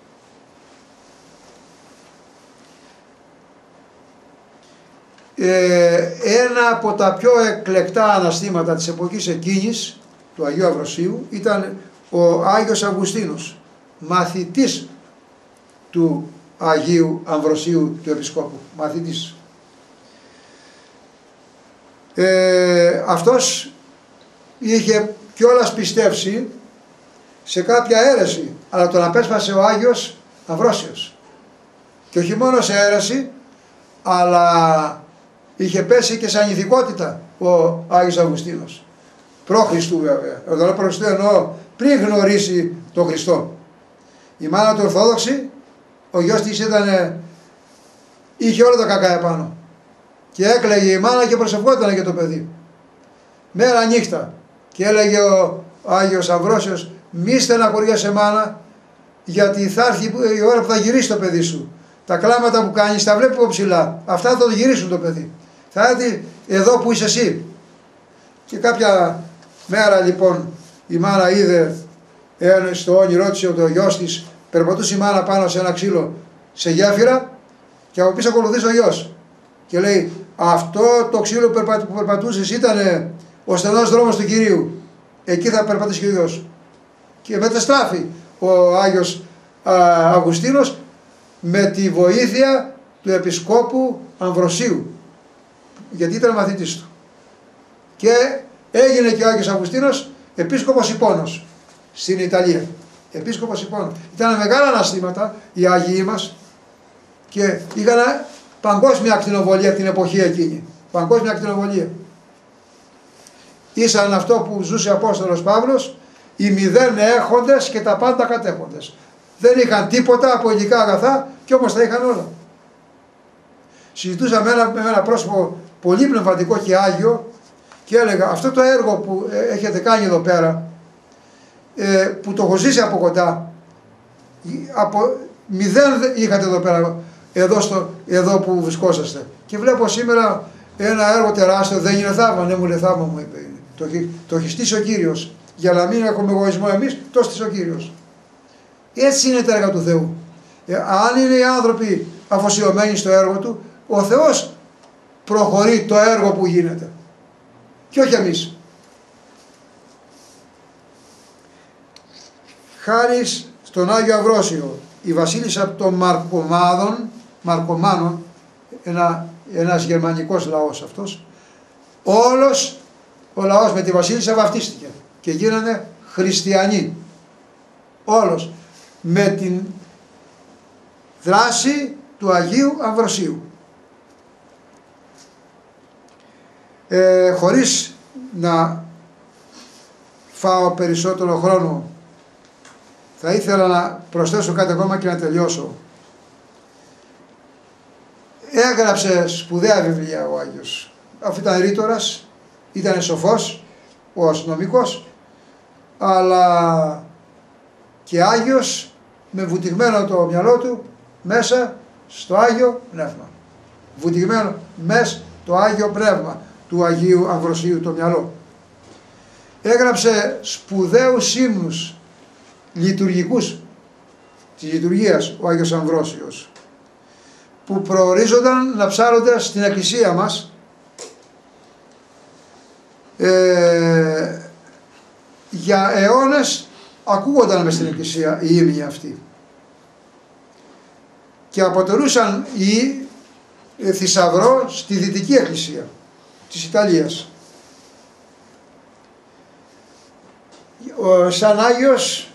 Ένα από τα πιο εκλεκτά αναστήματα της εποχής εκείνης του Αγίου Αμβροσίου ήταν ο Άγιος Αυγουστίνος, μαθητής του Αγίου Αμβροσίου του Επισκόπου, μαθητής. Αυτός είχε κιόλας πιστέψει σε κάποια αίρεση, αλλά τον απέσπασε ο Άγιος Αμβρόσιος. Και όχι μόνο σε αίρεση, αλλά είχε πέσει και σε ανηθικότητα ο Άγιος Αυγουστίνος. Προ Χριστού βέβαια. Όταν λέω προ Χριστού εννοώ πριν γνωρίσει τον Χριστό. Η μάνα του Ορθόδοξη, ο γιος της είχε όλα τα κακά επάνω. Και έκλαιγε η μάνα και προσευχόταν για το παιδί. Μέρα νύχτα. Και έλεγε ο Άγιος Αμβρόσιος, μη στεναχωριέσαι μάνα, γιατί θα έρθει η ώρα που θα γυρίσει το παιδί σου. Τα κλάματα που κάνεις τα βλέπει από ψηλά. Αυτά θα το γυρίσουν το παιδί. Θα έρθει εδώ που είσαι εσύ. Και κάποια μέρα λοιπόν η μάνα είδε στο όνειρό της ότι ο γιος της περπατούσε η μάνα πάνω σε ένα ξύλο σε γέφυρα και από πίσω ακολουθείς ο γιος. Και λέει, αυτό το ξύλο που περπατούσες ήταν ο στενός δρόμος του Κυρίου. Εκεί θα περπατήσει και ο γιος. Και μεταστράφει ο Άγιος Αυγουστίνος με τη βοήθεια του Επισκόπου Αμβροσίου, γιατί ήταν μαθητής του. Και έγινε και ο Άγιος Αυγουστίνος Επίσκοπος Ιππώνος στην Ιταλία. Επίσκοπος Ιππώνος. Ήταν μεγάλα αναστήματα οι Άγιοι μας και είχαν παγκόσμια ακτινοβολία την εποχή εκείνη. Παγκόσμια ακτινοβολία. Ήσαν αυτό που ζούσε ο Απόστολος Παύλος, οι μηδέν έχοντες και τα πάντα κατέχοντες. Δεν είχαν τίποτα από υλικά αγαθά και όμως τα είχαν όλα. Συζητούσα με ένα πρόσωπο πολύ πνευματικό και άγιο και έλεγα, αυτό το έργο που έχετε κάνει εδώ πέρα, που το έχω ζήσει από κοντά, μηδέν είχατε εδώ πέρα, εδώ που βρισκόσαστε. Και βλέπω σήμερα ένα έργο τεράστιο, δεν είναι θαύμα? Ναι, μου λέει, θαύμα μου είπε. Το έχει στήσει ο Κύριος. Για να μην έχουμε εγωισμό εμείς, το στήσει ο Κύριος. Έτσι είναι τα έργα του Θεού. Αν είναι οι άνθρωποι αφοσιωμένοι στο έργο του, ο Θεός προχωρεί το έργο που γίνεται. Και όχι εμείς. Χάρη στον Άγιο Αμβρόσιο, η βασίλισσα των Μαρκομάνων, ένας γερμανικός λαός αυτός, όλος ο λαός με τη βασίλισσα βαφτίστηκε και γίνανε χριστιανοί. Όλος με την δράση του Αγίου Αμβροσίου. Χωρίς να φάω περισσότερο χρόνο, θα ήθελα να προσθέσω κάτι ακόμα και να τελειώσω. Έγραψε σπουδαία βιβλία ο Άγιος. Αφού ήταν ρήτορας, ήταν σοφός, ο αστυνομικός, αλλά και Άγιος, με βουτυγμένο το μυαλό του μέσα στο Άγιο Πνεύμα. Βουτυγμένο μέσα το Άγιο Πνεύμα του Αγίου Αμβροσίου το μυαλό. Έγραψε σπουδαίους ύμνους λειτουργικούς της λειτουργίας ο Άγιος Αμβρόσιος, που προορίζονταν να ψάλλονται στην εκκλησία μας για αιώνες. Ακούγονταν μες στην εκκλησία οι ύμνοι αυτοί και αποτελούσαν θησαυρό στη Δυτική Εκκλησία της Ιταλίας. Σαν Άγιος,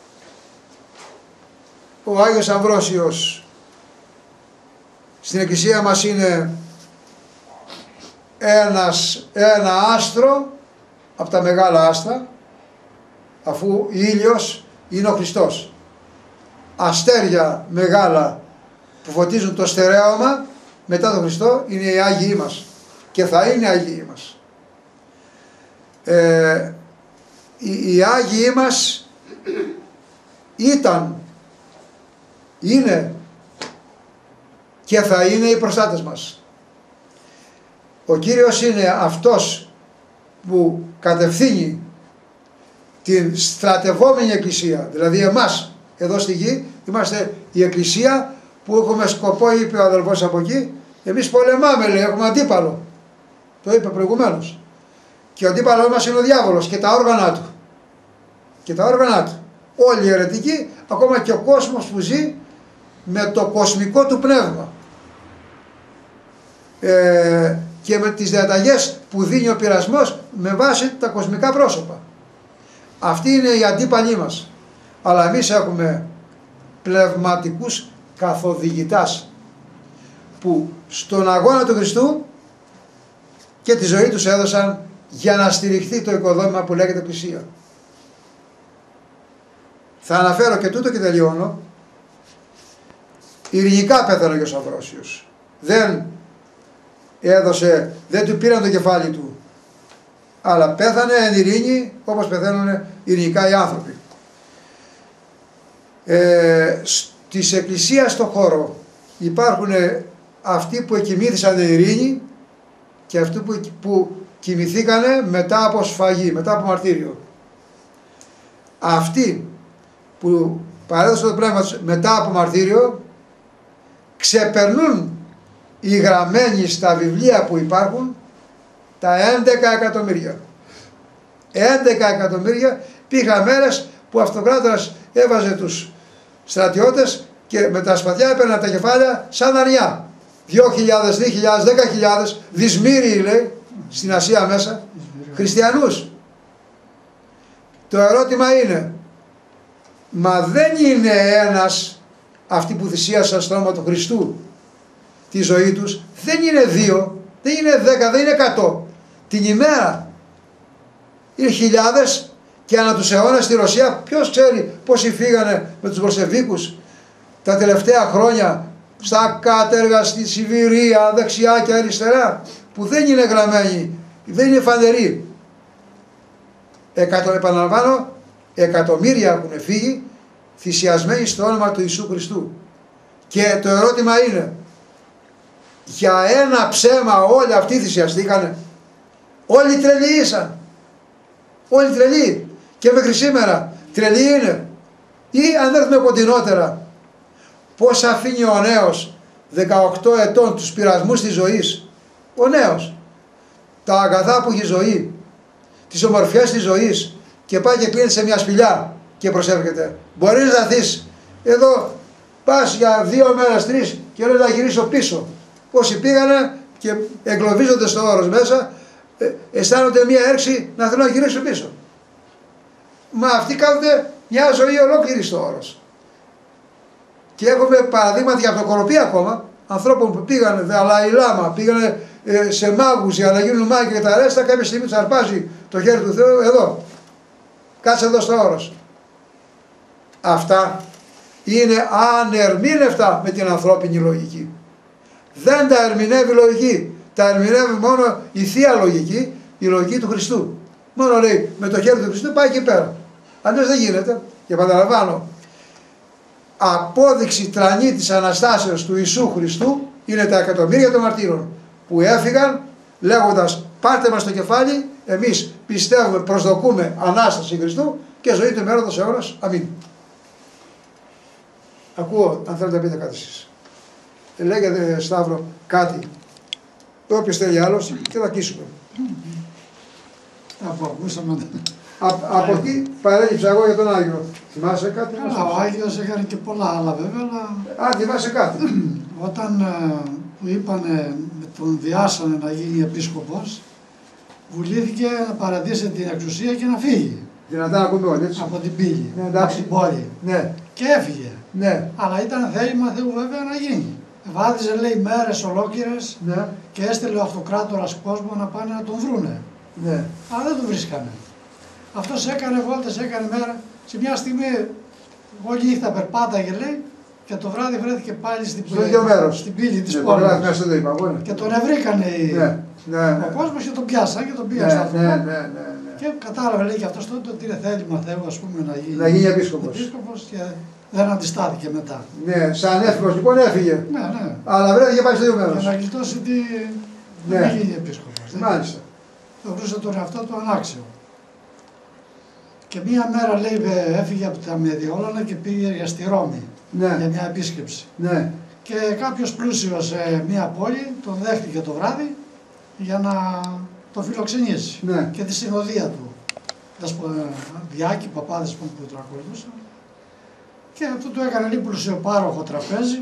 ο Άγιος Αμβρόσιος στην εκκλησία μας είναι ένα άστρο από τα μεγάλα άστρα, αφού ήλιος είναι ο Χριστός. Αστέρια μεγάλα που φωτίζουν το στερέωμα μετά τον Χριστό είναι οι Άγιοι μας και θα είναι οι Άγιοι μας. Οι Άγιοι μας ήταν, είναι και θα είναι οι προστάτες μας. Ο Κύριος είναι αυτός που κατευθύνει την στρατευόμενη εκκλησία, δηλαδή εμάς εδώ στη γη είμαστε η εκκλησία που έχουμε σκοπό, είπε ο αδελφός από εκεί, εμείς πολεμάμε, λέει, έχουμε αντίπαλο, το είπε προηγουμένως, και ο αντίπαλος μας είναι ο διάβολος και τα όργανα του, και τα όργανα του, όλοι οι αιρετικοί, ακόμα και ο κόσμος που ζει με το κοσμικό του πνεύμα και με τις διαταγές που δίνει ο πειρασμός με βάση τα κοσμικά πρόσωπα. Αυτοί είναι οι αντίπαλοι μας. Αλλά εμείς έχουμε πνευματικούς καθοδηγητάς που στον αγώνα του Χριστού και τη ζωή τους έδωσαν για να στηριχθεί το οικοδόμημα που λέγεται Εκκλησία. Θα αναφέρω και τούτο και τελειώνω. Ειρηνικά πέθανε ο Άγιος Αμβρόσιος. Δεν του πήραν το κεφάλι του, αλλά πέθανε εν ειρήνη όπως πεθαίνουν ειρηνικά οι άνθρωποι. Στις εκκλησίες στο χώρο υπάρχουν αυτοί που εκοιμήθησαν εν ειρήνη και αυτοί που κοιμηθήκανε μετά από σφαγή, μετά από μαρτύριο. Αυτοί που παρέδωσαν το πνεύμα τους μετά από μαρτύριο ξεπερνούν οι γραμμένοι στα βιβλία που υπάρχουν τα 11 εκατομμύρια. 11 εκατομμύρια. Πήγα μέρες που ο αυτοκράτορας έβαζε τους στρατιώτες και με τα σπαθιά έπαιρναν τα κεφάλια σαν αρνιά. 2.000, 2.000, 10.000 δυσμύριοι λέει στην Ασία μέσα, χριστιανούς. Το ερώτημα είναι, μα δεν είναι ένας αυτοί που θυσίασαν στο όνομα του Χριστού τη ζωή τους, δεν είναι 2, δεν είναι 10, δεν είναι 100. Την ημέρα είναι χιλιάδες και ανά τους αιώνες στη Ρωσία ποιος ξέρει πόσοι φύγανε με τους Βολσεβίκους τα τελευταία χρόνια στα κάτεργα, στη Σιβηρία, δεξιά και αριστερά, που δεν είναι γραμμένοι, δεν είναι φανεροί. Επαναλαμβάνω, εκατομμύρια έχουν φύγει θυσιασμένοι στο όνομα του Ιησού Χριστού. Και το ερώτημα είναι, για ένα ψέμα όλοι αυτοί θυσιαστήκανε? Όλοι τρελοί ήσαν. Όλοι τρελοί. Και μέχρι σήμερα τρελοί είναι. Ή αν έρθουμε κοντινότερα, πώς αφήνει ο νέος 18 ετών τους πειρασμούς της ζωής, ο νέος, τα αγαθά που έχει ζωή, τις ομορφιές της ζωής, και πάει και κλείνει σε μια σπηλιά και προσεύχεται. Μπορείς να σταθείς εδώ, πας για 2 μέρες, 3 και λέει να γυρίσω πίσω. Όσοι πήγανε και εγκλωβίζονται στο όρος μέσα, αισθάνονται μια έρξη να θέλουν να γυρίσουν πίσω. Μα αυτοί κάθονται μια ζωή ολόκληρη στο όρος. Και έχουμε παραδείγματα για αυτοκολοπή ακόμα, ανθρώπων που πήγανε Δαλάι Λάμα, πήγανε σε μάγους για να γίνουν μάγοι και τα ρέστα, κάποια στιγμή τους αρπάζει το χέρι του Θεού, εδώ, κάτσε εδώ στο όρος. Αυτά είναι ανερμήνευτα με την ανθρώπινη λογική. Δεν τα ερμηνεύει η λογική, τα ερμηνεύει μόνο η Θεία Λογική, η λογική του Χριστού. Μόνο λέει με το χέρι του Χριστού πάει εκεί πέρα. Αλλιώς δεν γίνεται. Και επαναλαμβάνω, απόδειξη τρανή της Αναστάσεως του Ιησού Χριστού είναι τα εκατομμύρια των μαρτύρων που έφυγαν λέγοντας πάρτε μας το κεφάλι, εμείς πιστεύουμε, προσδοκούμε Ανάσταση Χριστού και ζωή του μέλλοντος αιώνας. Αμήν. Ακούω αν θέλετε να πείτε κάτι εσείς. Λέγεται Σταύρο κάτι, όποιος θέλει άλλος και θα κλείσουμε.
Ακούσαμε.
Από εκεί παρέλειψα εγώ για τον Άγιο. Θυμάσαι κάτι?
Καλά, ο Άγιος έκανε και πολλά άλλα βέβαια, αλλά...
θυμάσαι κάτι.
Όταν του είπανε, τον διάσανε να γίνει επίσκοπος, βουλήθηκε να παρατήσει την εξουσία και να φύγει.
Δυνατά να ακούμε όλοι, έτσι.
Από την πύλη,
Ναι,
από την πόλη.
Ναι.
Και έφυγε.
Ναι.
Αλλά ήταν θέλημα Θεού βέβαια να γίνει. Βάδιζε λέει μέρες ολόκληρες
Ναι.
και έστειλε ο αυτοκράτορας κόσμο να πάνε να τον βρούνε.
Ναι.
Αλλά δεν τον βρίσκανε. Αυτός έκανε βόλτες, έκανε μέρα. Σε μια στιγμή όλη νύχτα περπάταγε λέει και το βράδυ βρέθηκε πάλι στην πύλη της πόλης. Και τον ευρήκανε ο κόσμος και τον πιάσαν και τον πήγαν στο αυτοκράτορα. Και κατάλαβε λέει και αυτός τότε ότι είναι θέλημα Θεού ας πούμε να γίνει επίσκοπος και δεν αντιστάθηκε μετά.
Ναι, σαν έφηβος λοιπόν έφυγε.
Ναι.
Αλλά βρέθηκε πάλι στο ίδιο μέρος.
Για να γλιτώσει να γίνει επίσκοπος.
Μάλιστα.
Θεωρούσε τον εαυτό του ανάξιο. Και μία μέρα λέει έφυγε από τα Μεδιόλανα και πήγε στη Ρώμη για μια επίσκεψη.
Ναι.
Και κάποιος πλούσιος σε μια πόλη τον δέχτηκε το βράδυ για να το φιλοξενήσει και τη συνοδεία του. Διάκοι, παπάδες που τον ακολουθούσαν. Και αυτό του έκανε λίγο πλουσιοπάροχο τραπέζι.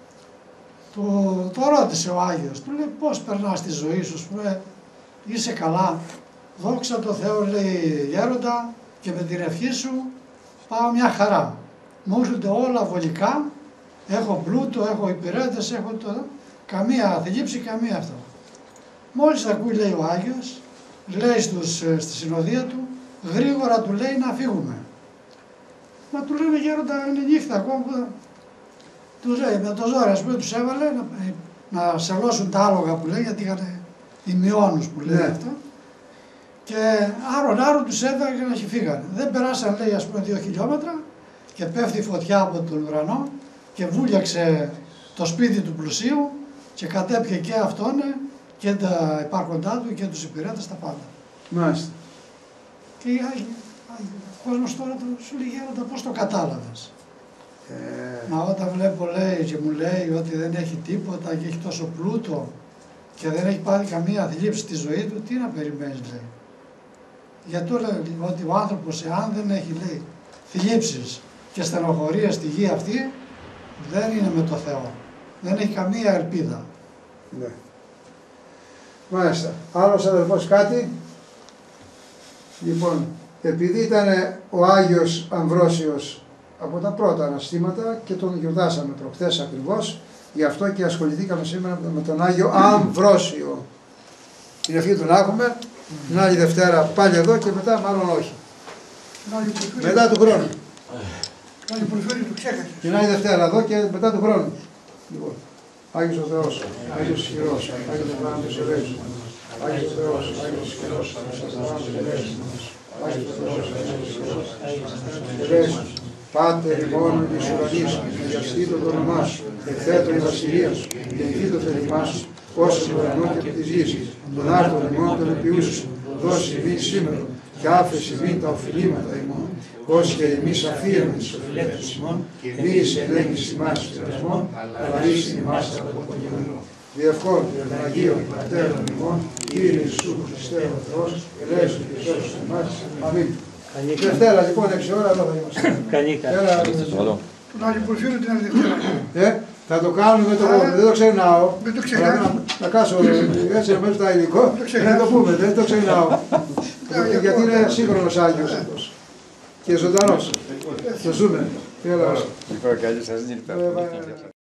Το ρώτησε ο Άγιος, του λέει πώς περνάς τη ζωή σου, είσαι καλά? Δόξα τω Θεώ λέει γέροντα και με την ευχή σου πάω μια χαρά. Μου έρχονται όλα βολικά, έχω πλούτο, έχω υπηρέτες, έχω το... καμία θλίψη, καμία αυτό. Μόλις ακούει λέει ο Άγιος, λέει στη συνοδεία του, γρήγορα του λέει να φύγουμε. Μα του λένε γέροντα είναι νύχτα ακόμα. Του λέει με το ζόρι ας πούμε τους έβαλε να σελώσουν τα άλογα που λέει γιατί είχαν ημιώνους που λέει αυτά. Και άρον τους έβαλε και να φύγανε. Δεν περάσαν λέει ας πούμε 2 χιλιόμετρα και πέφτει φωτιά από τον ουρανό και βούλιαξε το σπίτι του πλουσίου και κατέπιε και αυτόν και τα υπάρχοντά του και τους υπηρέτες τα πάντα.
Μάλιστα.
Και ο κόσμος τώρα σου λέει γέροντα πώς το κατάλαβες. Μα όταν βλέπω, λέει, και μου λέει ότι δεν έχει τίποτα και έχει τόσο πλούτο και δεν έχει πάρει καμία θλίψη στη ζωή του, τι να περιμένεις, λέει. Γιατί λέει ότι ο άνθρωπος, εάν δεν έχει, λέει, θλίψεις και στενοχωρίες στη γη αυτή, δεν είναι με το Θεό. Δεν έχει καμία ελπίδα.
Ναι. Μάλιστα. Άλλος αδερφός κάτι. Λοιπόν, επειδή ήταν ο Άγιος Αμβρόσιος από τα πρώτα αναστήματα και τον γιορτάσαμε προχθές ακριβώς, γι' αυτό και ασχοληθήκαμε σήμερα με τον Άγιο Αμβρόσιο. Την ευχή του να έχουμε, την άλλη Δευτέρα πάλι εδώ και μετά μάλλον όχι. Μετά του χρόνου. Την άλλη Δευτέρα εδώ και μετά του χρόνου. Λοιπόν, Άγιος ο Θεός, Άγιος Ισχυρός, Άγιος Εβράνιος Ελέης, Άγιος ο Θεός, Άγιος Ισχυρός, Άγιος Εβράνιος Ελέης, Άγιος ο Θεός, Άγιος Ισχυρός, Ελέης, Πάτερ ημών εις ουρανής, διαστήτω το όνομά σου, εκθέτω η βασιλεία σου, γεννηθήτω το θέλημά σου, ως του ουρανού και από της γης, τον άρτον ημών των επιούσου, δώσει ημίν σήμερα, και άφεση ημίν τα οφειλήματα ημών, ως και εμείς αφίεμεν τις οφειλέτες ημών, μη εισελέγεις ημάς τους περασμών, αλλά ρίσεις ημάς από τον κείμενο. Διευχών των Αγίων Πατέρων ημών, Κύριε Ιησού Χριστέ ο Θεός, ελέησον και σώσον εμάς. Αμήν. Δευτέρα λοιπόν 6 ώρα εδώ θα είμαστε.
Τον Άγιο Πορφύριο την άλλη Δευτέρα.
Θα το κάνουμε το κόμμα, δεν το ξεχνάω. Θα κάσω έτσι να μέσα στα υλικό και να το πούμε, δεν το ξεχνάω. Γιατί είναι σύγχρονος Άγιος αυτός. Και ζωντανός. Το ζούμε.
Λοιπόν, καλή σας νύχτα.